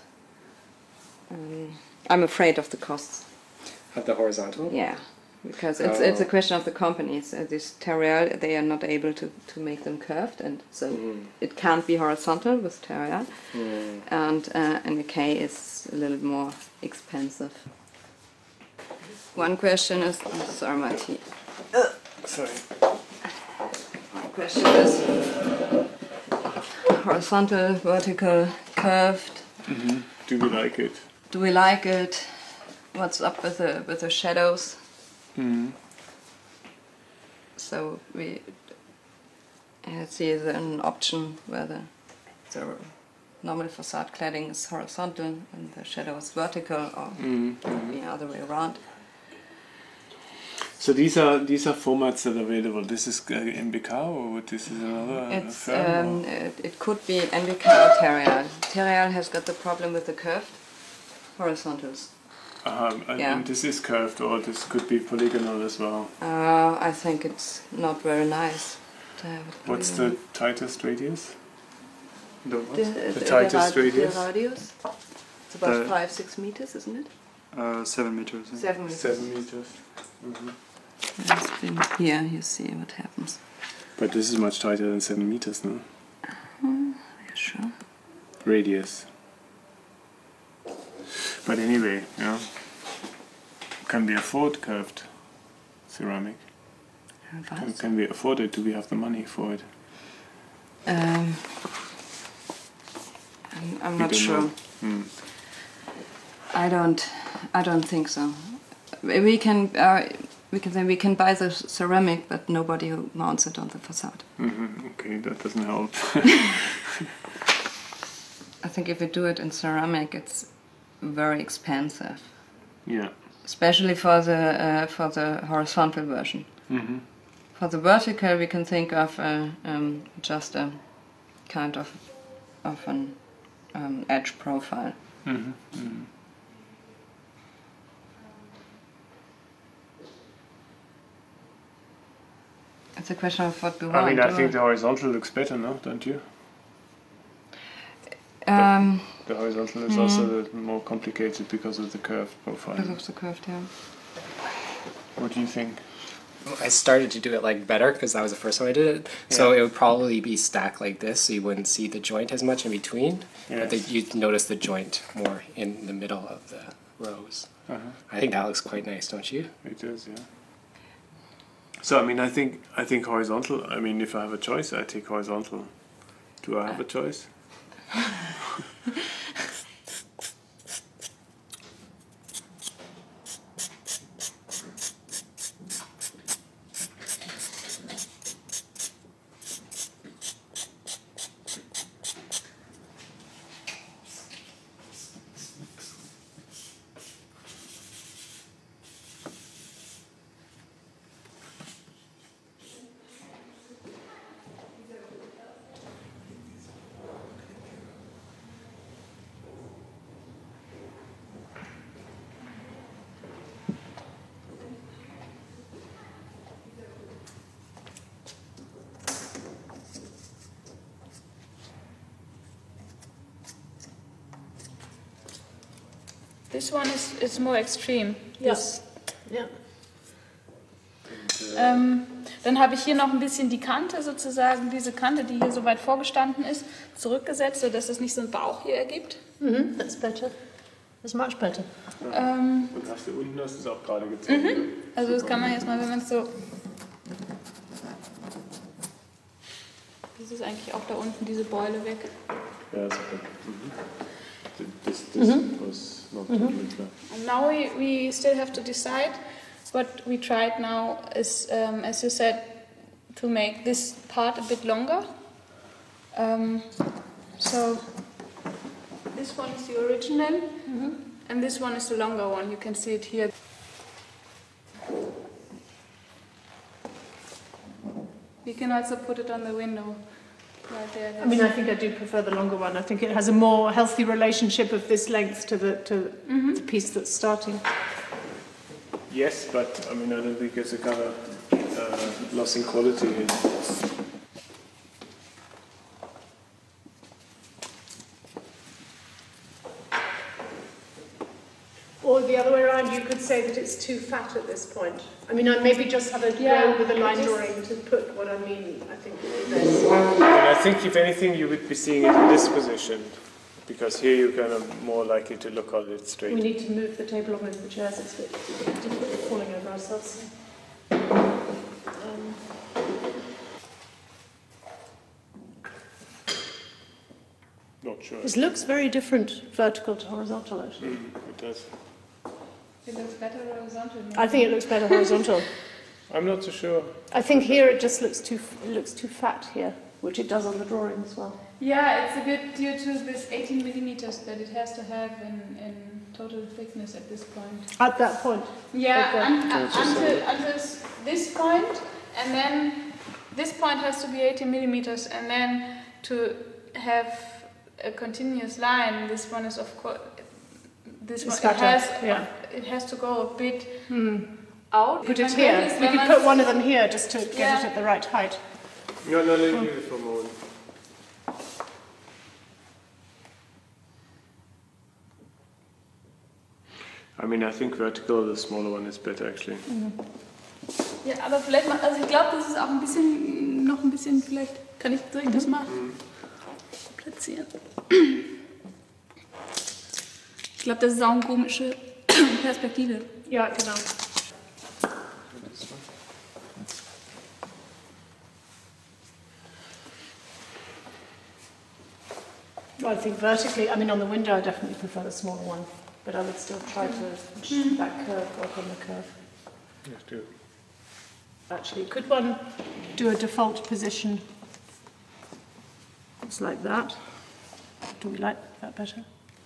Um, I'm afraid of the costs. Of the horizontal? Yeah, because it's oh. it's a question of the companies. Uh, this Terreal, they are not able to, to make them curved, and so mm. it can't be horizontal with Terreal. Mm. And uh, N V K is a little more expensive. One question is, oh, sorry, my tea. Uh, sorry. One question is horizontal, vertical, curved. Mm-hmm. Do we like it? Do we like it? What's up with the with the shadows? Mm-hmm. So we uh, see an option where the, the normal facade cladding is horizontal and the shadow is vertical, or mm-hmm. the other way around. So these are these are formats that are available. This is uh, M B K or this is another uh, It's, firm? um, it, it could be M B K or Terreal. Terreal has got the problem with the curved horizontals. Um, and, Yeah. and this is curved, or this could be polygonal as well. Uh, I think it's not very nice to have it. What's the tightest radius? The, what? The, the, the, tightest the, rad- radius? The radius? It's about The- five, six meters, isn't it? Uh, seven meters. yeah. Seven meters. Seven meters. Mm-hmm. Let's bring it here, you see what happens. But this is much tighter than seven meters, no? Hmm, are you sure? Radius. But anyway, yeah. Can we afford curved ceramic? Can, can we afford it? Do we have the money for it? Um, I'm, I'm We not don't sure. know. Hmm. I don't. I don't think so. We can. Uh, we can say we can buy the ceramic, but nobody who mounts it on the facade. Mm-hmm. Okay, that doesn't help. I think if we do it in ceramic, it's very expensive, Yeah. especially for the uh, for the horizontal version. Mm-hmm. For the vertical, we can think of uh, um, just a kind of of an um, edge profile. Mm-hmm. Mm-hmm. It's a question of what we want. I mean, I or- think the horizontal looks better, no? Don't you? Um, The horizontal is mm. also the more complicated because of the curved profile. because of the curved, yeah. What do you think? I started to do it like better because that was the first time I did it. So Yeah. it would probably be stacked like this, so you wouldn't see the joint as much in between, Yeah. but the, you'd notice the joint more in the middle of the rows. Uh-huh. I think that looks quite nice, don't you? It does, yeah. So I mean, I think I think horizontal. I mean, if I have a choice, I take horizontal. Do I have a choice? This one is, is more extreme. Yes. Ja. Ähm, dann habe ich hier noch ein bisschen die Kante sozusagen, diese Kante, die hier so weit vorgestanden ist, zurückgesetzt, sodass es nicht so einen Bauch hier ergibt. Mhm, that's better. That's much better. Ähm, Und hast du unten, hast du es auch gerade gezeigt. mhm. Also das kann man jetzt mal, wenn man es so... Das ist eigentlich auch da unten, diese Beule weg. Ja, super. Mhm. This, this Mhm. was not Mhm. totally clear. And now we, we still have to decide. What we tried now is, um, as you said, to make this part a bit longer. Um, so this one is the original, and this one is the longer one. You can see it here. We can also put it on the window. Right there. I mean, I think I do prefer the longer one. I think it has a more healthy relationship of this length to the to the piece that's starting. Yes, but I mean, I don't think it's a kind of uh, loss in quality here. Or the other way around, you could say that it's too fat at this point. I mean, I maybe just have a Yeah, go with a line just- drawing to put what I mean. I think would be best. And I think, if anything, you would be seeing it in this position, because here you're kind of more likely to look at it straight. We need to move the table or move the chairs. It's a bit difficult, we're falling over ourselves. Um, Not sure. This looks very different, vertical to horizontal, actually. Mm, it does. It looks better horizontal. I think it looks better horizontal. I'm not so sure. I think here it just looks too it looks too fat here, which it does on the drawing as well. Yeah, it's a bit due to this eighteen millimeters that it has to have in, in total thickness at this point. At that point? Yeah, Okay. un- uh, until, until s- this point, and then this point has to be eighty millimeters, and then to have a continuous line, this one is of course, this It's one, it fatter, has, yeah. it has to go a bit Hmm. out. Put If it my here. hand is We when could I'm- put one of them here just to get Yeah. it at the right height. No, no, leave leave it for a moment. I mean, I think vertical, the smaller one is better actually. Ja, aber vielleicht mal, also ich glaube, das ist auch ein bisschen, noch ein bisschen, vielleicht kann ich, soll ich das mal platzieren? Ich glaube, das ist auch eine komische Perspektive. Ja, genau. Well, I think vertically, I mean, on the window, I definitely prefer the smaller one, but I would still try to Mm. that curve, work on the curve. Yes, do. Actually, could one do a default position? It's like that. Do we like that better?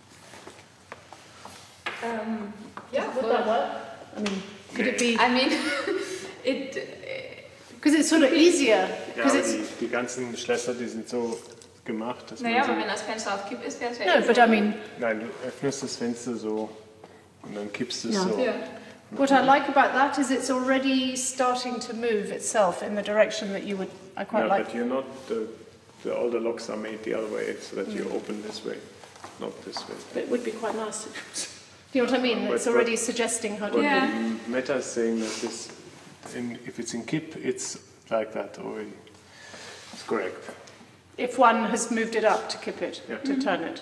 Um, yeah, Would that work? I mean, could it be? I mean, it. Because it's sort of easier. Ja, Because aber it's. die, die ganzen Schlösser, die sind so gemacht, dass Naja, man aber sie... wenn das Fenster auf Kipp ist, wäre es ja No, eh but so. I mean, Nein, du öffnest das Fenster so und dann kippst du es Ja. so. Ja. what I like about that is it's already starting to move itself in the direction that you would. I quite No, like. but you're not, the, the older locks are made the other way, so that you Mm. open this way, not this way. But it would be quite nice. Do you know what I mean? But- It's already but- suggesting how to. But Yeah. the Meta is saying that this, in, if it's in kip, it's like that already. It's correct. If one has moved it up to keep it, Yeah. to turn it.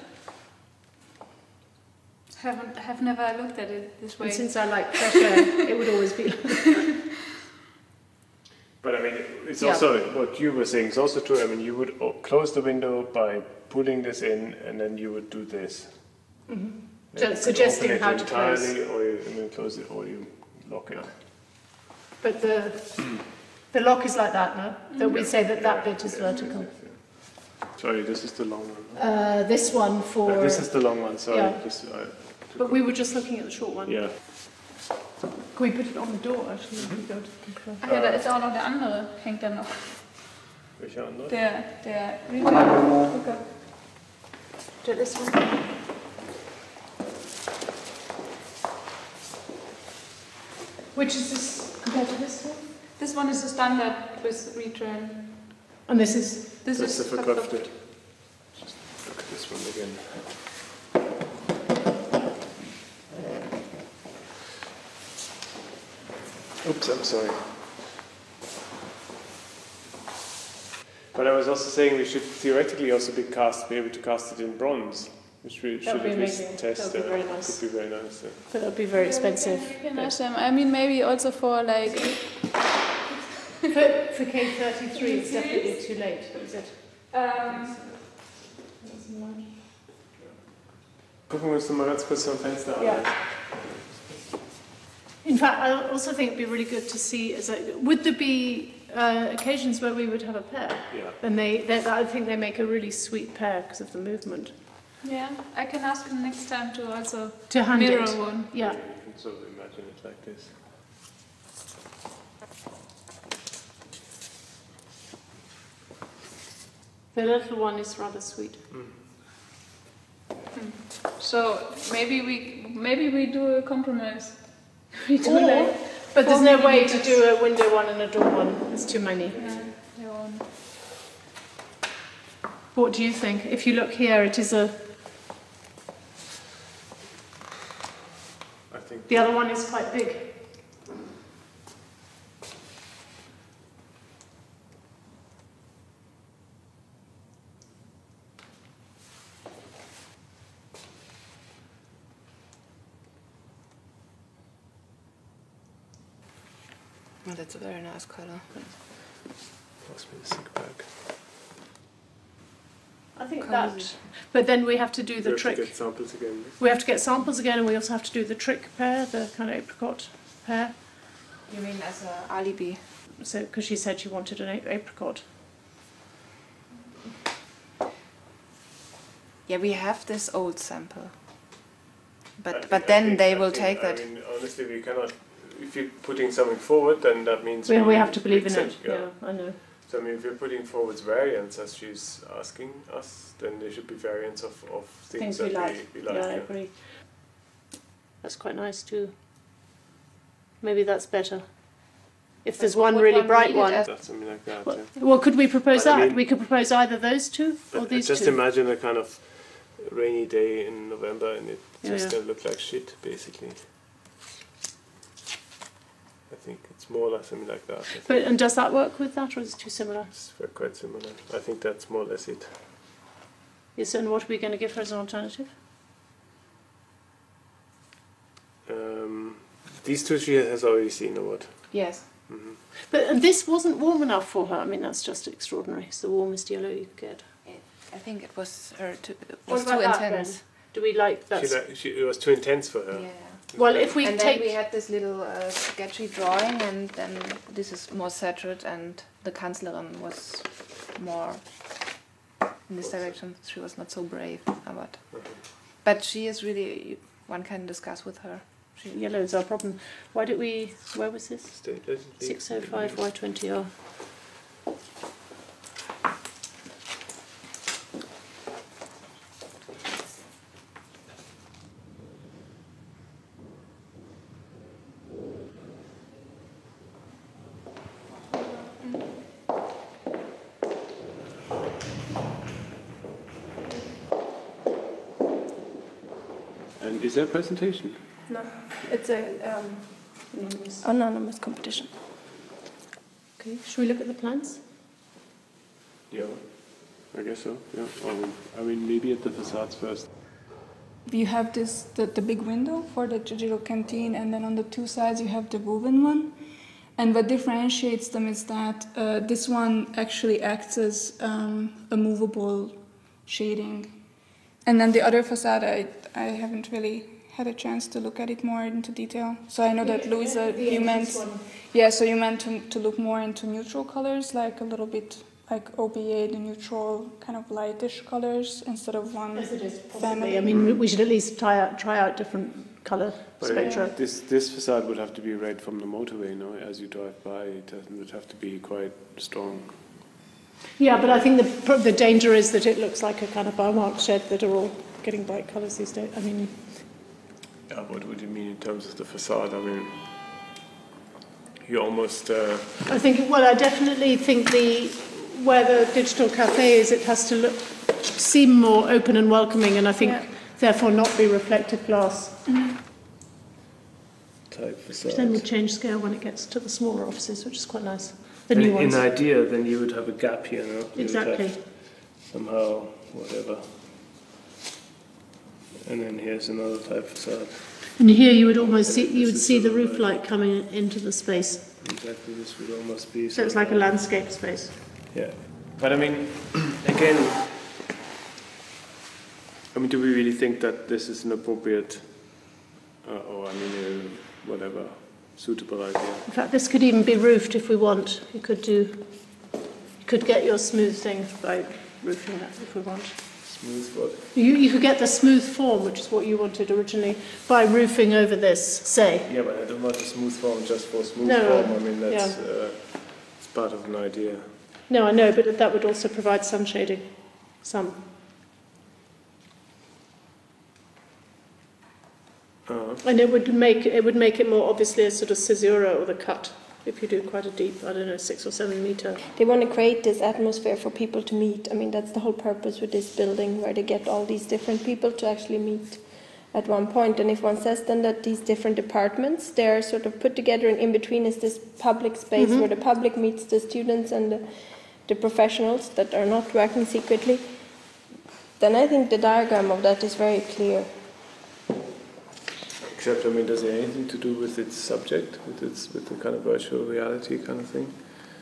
Haven't, have never looked at it this way. And since I like fresh air, it would always be. But I mean, it's Yeah. also, what you were saying is also true. I mean, you would o- close the window by pulling this in, and then you would do this. Mhm. Yeah, So you could suggesting open it how to close. entirely, or you, I mean, close it, or you lock it. But the the lock is like that, no? That we Yeah. say that that Yeah, bit is yes, vertical. yes, yes. Sorry, this is the long one. Uh, this one for. Uh, this is the long one, sorry. Yeah. This, uh, But we were just looking at the short one. yeah. Can we put it on the door actually? If we go to the control? Ach ja, da ist auch noch der andere, hängt da noch. Welcher andere? Der, der Retail. Do this one. Which is this compared to this one? This one is the standard with return. And this is. This Das is ist der verkaufte. Just look at this one again. Oops, I'm sorry. But I was also saying we should theoretically also be cast, be able to cast it in bronze, which we That should would be at least amazing. test. That would be uh, very nice. Could be very nice. yeah. But that would be very expensive. You can ask them. I mean, maybe also for like. For, for K thirty-three, it's definitely too late, is it? Um, Gucken wir uns noch mal ganz kurz am Fenster an. Yeah. In fact, I also think it'd be really good to see. Is that, would there be uh, occasions where we would have a pair? Yeah. And they, they, I think they make a really sweet pair because of the movement. yeah, I can ask him next time to also To hand mirror it. one. Yeah. You can sort of imagine it like this. The little one is rather sweet. So maybe we maybe we do a compromise. We do Or- like But there's four no way to millimeters. do a window one and a door one. There's too many. Yeah, they won't. What do you think? If you look here, it is a. I think. The other one is quite big. Oh, that's a very nice color. Pass me the sick bag. I think Cozy. that. But then we have to do We the have to trick. get samples again. We have to get samples again, and we also have to do the trick pair, the kind of apricot pair. You mean as a alibi? So, because she said she wanted an a- apricot. Yeah, we have this old sample. but I think- but I then think- they I will think- take that. I mean, honestly, we cannot. If you're putting something forward, then that means We, we have to believe in it. accept- Yeah, I know. So I mean, if you're putting forward variants as she's asking us, then there should be variants of, of things, Things we that like. we, we like. Yeah, I agree. That's quite nice too. Maybe that's better. If there's one would really one bright read it one. as- That's something like that. Well, yeah. well, could we propose But I that? mean- we could propose either those two or But these just two. imagine a kind of rainy day in November, and it Yeah, just yeah. gonna look like shit, basically. I think it's more or less something like that. I think. But and does that work with that, or is it too similar? It's very- quite similar. I think that's more or less it. Yes. And what are we going to give her as an alternative? Um, these two she has already seen, or what? Yes. hmm But and this wasn't warm enough for her. I mean, that's just extraordinary. It's the warmest yellow you could get. I think it was her too, it What was about too that, intense. then? Do we like She, that? like, she, it was too intense for her. Yeah. Well, if we and take then we had this little uh, sketchy drawing, and then this is more saturated, and the Kanzlerin was more in this direction. She was not so brave, but but she is really, one can discuss with her. She, yellow is our problem. Why did we? Where was this? Stay- let- Six oh five Y twenty R. And is there a presentation? No, it's a um, anonymous. anonymous competition. Okay. Should we look at the plans? Yeah, I guess so. Yeah. Or, I mean, maybe at the facades first. You have this the, the big window for the digital canteen, and then on the two sides you have the woven one. And what differentiates them is that uh, this one actually acts as um, a movable shading. And then the other facade, I, I haven't really had a chance to look at it more into detail. So I know that Yeah, Louisa, yeah, you this meant, one. yeah, so you meant to, to look more into neutral colors, like a little bit like O B A, the neutral kind of lightish colors, instead of one family. I mean, we- we should at least try out try out different colour But spectra. uh, this this facade would have to be read from the motorway, no? As you drive by, it doesn't- would have to be quite strong. Yeah, but I think the pro- the danger is that it looks like a kind of Baumarkt shed that are all getting bright colours these days. I mean, Yeah, what would you mean in terms of the facade? I mean, you almost. Uh, I think, well, I definitely think the where the digital cafe is, it has to look seem more open and welcoming, and I think Yeah. therefore not be reflective glass. type Which facade. then would change scale when it gets to the smaller offices, which is quite nice. The in, new ones. in idea, then you would have a gap here, no? You would Exactly. have somehow, whatever. And then here's another type facade. And here you would almost see And you this would is see the sort of roof like- light coming into the space. Exactly, this would almost be. So it's sort like a of- landscape space. Yeah, but I mean, again, I mean, do we really think that this is an appropriate, uh, or I mean, uh, whatever, suitable idea? In fact, this could even be roofed if we want. You could do, you could get your smooth thing by roofing that if we want. Smooth what? You, you could get the smooth form, which is what you wanted originally, by roofing over this, say. Yeah, but I don't want a smooth form just for smooth No, form. I mean, that's yeah. uh, it's part of an idea. No, I know, but that would also provide some shading. Some. Uh, And it would make it would make it more obviously a sort of caesura or the cut if you do quite a deep, I don't know, six or seven meter. They want to create this atmosphere for people to meet. I mean, that's the whole purpose with this building, where they get all these different people to actually meet at one point. And if one says then that these different departments, they're sort of put together, and in between is this public space Mhm. where the public meets the students and the, the professionals that are not working secretly, then I think the diagram of that is very clear. except, I mean, does it have anything to do with its subject, with its with the kind of virtual reality kind of thing?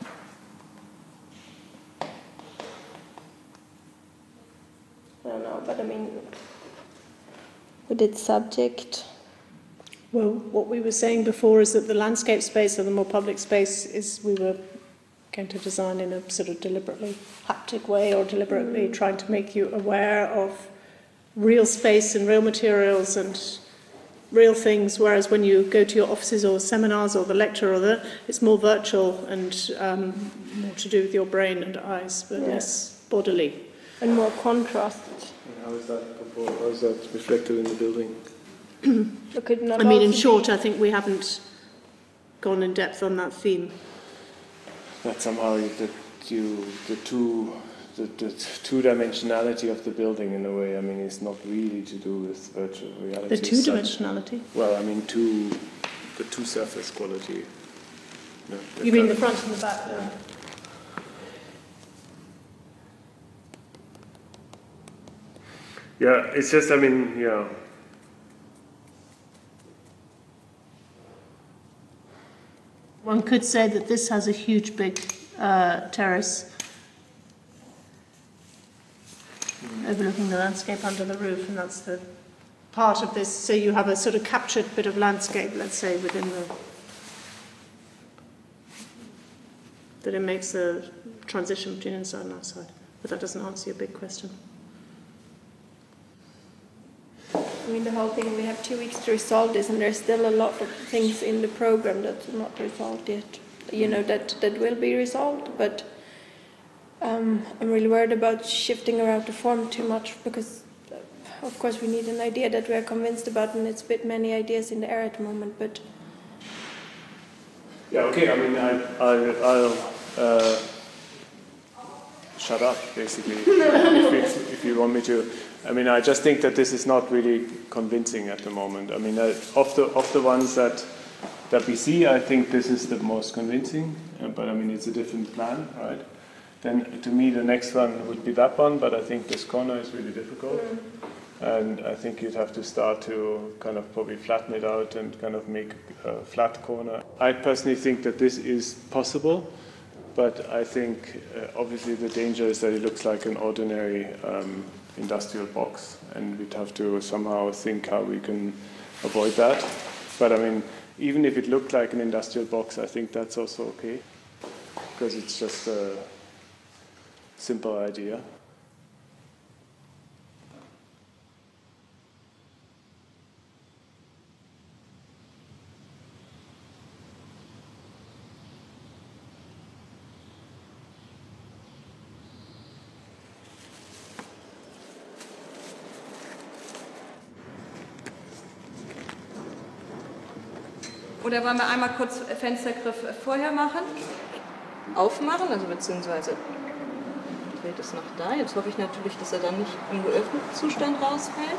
I don't know, but I mean, with its subject. Well, what we were saying before is that the landscape space or the more public space is we were going to design in a sort of deliberately haptic way, or deliberately Mm. trying to make you aware of real space and real materials and real things, whereas when you go to your offices or seminars or the lecture or the, it's more virtual and um, more to do with your brain and eyes, but Yeah. less bodily. And more contrast. And how is that performed? How is that reflected in the building? Look at I mean, in short, I think we haven't gone in depth on that theme. That somehow you, the, you, the two, the, the two-dimensionality of the building, in a way, I mean, is not really to do with virtual reality. The as such. two-dimensionality? Well, I mean, two, the two-surface quality. No, You mean the front and the back? Yeah. Yeah, it's just, I mean, yeah. One could say that this has a huge big uh, terrace overlooking the landscape under the roof, and that's the part of this. So you have a sort of captured bit of landscape, let's say, within the... that it makes a transition between inside and outside. But that doesn't answer your big question. I mean, the whole thing, we have two weeks to resolve this, and there's still a lot of things in the program that's not resolved yet. You know, that, that will be resolved, but um, I'm really worried about shifting around the form too much, because, uh, of course, we need an idea that we're convinced about, and it's a bit many ideas in the air at the moment, but... Yeah, okay, I mean, I, I, I'll uh, shut up, basically, if, if, if you want me to. I mean, I just think that this is not really convincing at the moment. I mean, uh, of the of the ones that that we see, I think this is the most convincing. Uh, but I mean, it's a different plan, right? Then, to me, the next one would be that one. But I think this corner is really difficult, and I think you'd have to start to kind of probably flatten it out and kind of make a flat corner. I personally think that this is possible, but I think uh, obviously the danger is that it looks like an ordinary Um, industrial box, and we'd have to somehow think how we can avoid that. But I mean, even if it looked like an industrial box, I think that's also okay, because it's just a simple idea. Oder wollen wir einmal kurz Fenstergriff vorher machen? Aufmachen, also beziehungsweise dreht es nach da. Jetzt hoffe ich natürlich, dass er dann nicht im geöffneten Zustand rausfällt.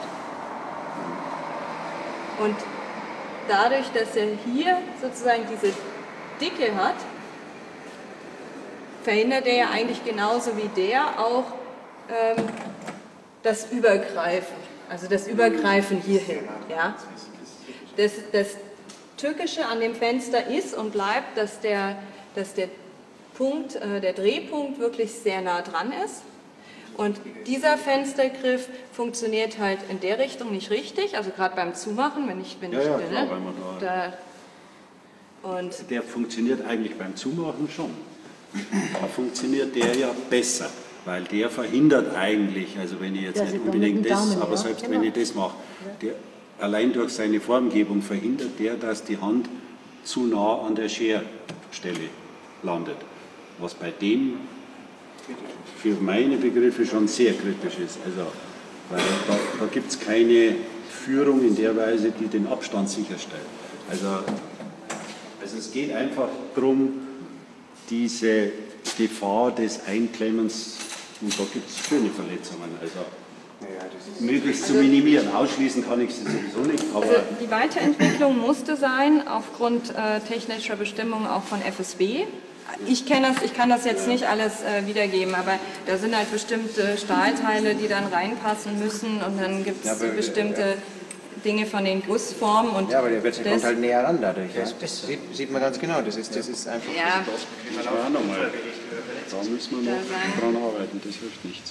Und dadurch, dass er hier sozusagen diese Dicke hat, verhindert er ja eigentlich genauso wie der auch ähm, das Übergreifen. Also das Übergreifen hierhin. Ja? Das, das Tückische an dem Fenster ist und bleibt, dass der, dass der Punkt, äh, der Drehpunkt wirklich sehr nah dran ist. Und dieser Fenstergriff funktioniert halt in der Richtung nicht richtig, also gerade beim Zumachen, wenn ich, wenn ja, ich ja, ne, klar, weil man da, da und der funktioniert eigentlich beim Zumachen schon. Da funktioniert der ja besser, weil der verhindert eigentlich, also wenn ich jetzt Der nicht sieht man unbedingt mit dem das, Daumen, aber ja. selbst Genau. wenn ich das mache, der, allein durch seine Formgebung verhindert der, dass die Hand zu nah an der Scherstelle landet. Was bei dem für meine Begriffe schon sehr kritisch ist. Also, weil da, da gibt es keine Führung in der Weise, die den Abstand sicherstellt. Also, also es geht einfach darum, diese Gefahr des Einklemmens, und da gibt es schöne Verletzungen, also möglichst zu minimieren. Ausschließen kann ich sie sowieso nicht. Aber also die Weiterentwicklung musste sein, aufgrund äh, technischer Bestimmungen auch von F S B. Ich kenne das, ich kann das jetzt nicht alles äh, wiedergeben, aber da sind halt bestimmte Stahlteile, die dann reinpassen müssen, und dann gibt es Ja, bestimmte Dinge von den Gussformen. Und ja, aber der wird, das, kommt halt näher ran dadurch. Ja? Das sieht, sieht man ganz genau. Das ist, das ist einfach. Ja. das war auch nochmal. Da müssen wir noch dran arbeiten, das hilft nichts.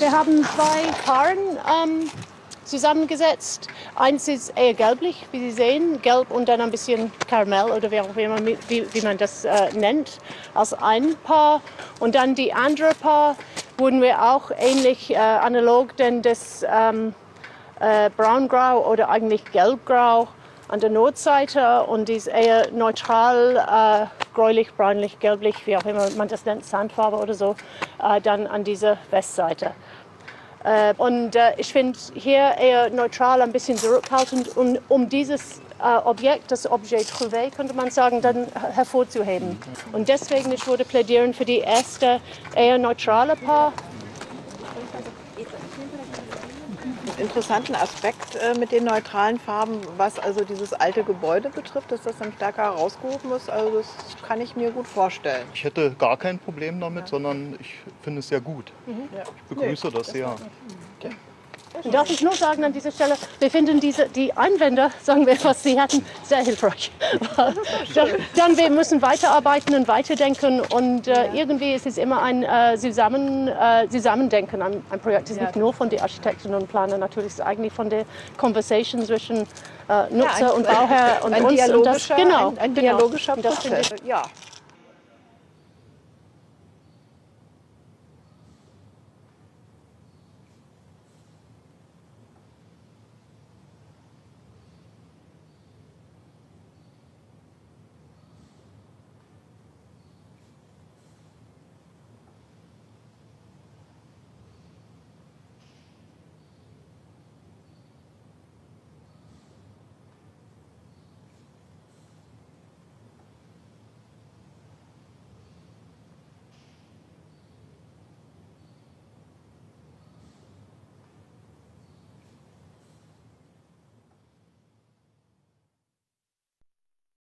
Wir haben zwei Paaren ähm, zusammengesetzt. Eins ist eher gelblich, wie Sie sehen, gelb und dann ein bisschen Karamell oder wie, auch immer, wie, wie man das äh, nennt, als ein Paar. Und dann die andere Paar wurden wir auch ähnlich äh, analog, denn das ähm, äh, braungrau oder eigentlich gelbgrau an der Nordseite und die ist eher neutral, äh, gräulich, braunlich, gelblich, wie auch immer man das nennt, Sandfarbe oder so, äh, dann an dieser Westseite. Äh, und äh, ich finde hier eher neutral, ein bisschen zurückhaltend, um, um dieses äh, Objekt, das Objet trouvé, könnte man sagen, dann hervorzuheben. Und deswegen, ich würde plädieren für die erste eher neutrale Paar. Interessanten Aspekt äh, mit den neutralen Farben, was also dieses alte Gebäude betrifft, dass das dann stärker herausgehoben ist. Also das kann ich mir gut vorstellen. Ich hätte gar kein Problem damit, sondern ich finde es sehr gut. Mhm. Ja. Ich begrüße Nee, das sehr. Ja. Darf ich nur sagen an dieser Stelle, wir finden diese, die Einwände, sagen wir, was Sie hatten, sehr hilfreich. dann, dann wir müssen weiterarbeiten und weiterdenken und äh, irgendwie ist es immer ein äh, Zusammen, äh, Zusammendenken an ein Projekt. Es ist Ja. nicht nur von den Architekten und Planern, natürlich ist es eigentlich von der Conversation zwischen äh, Nutzer Ja, ein- und Bauherr und ein uns. Und das, dialogischer- genau, ein- ein genau. dialogischer Und das finde Prozess. ich- Ja.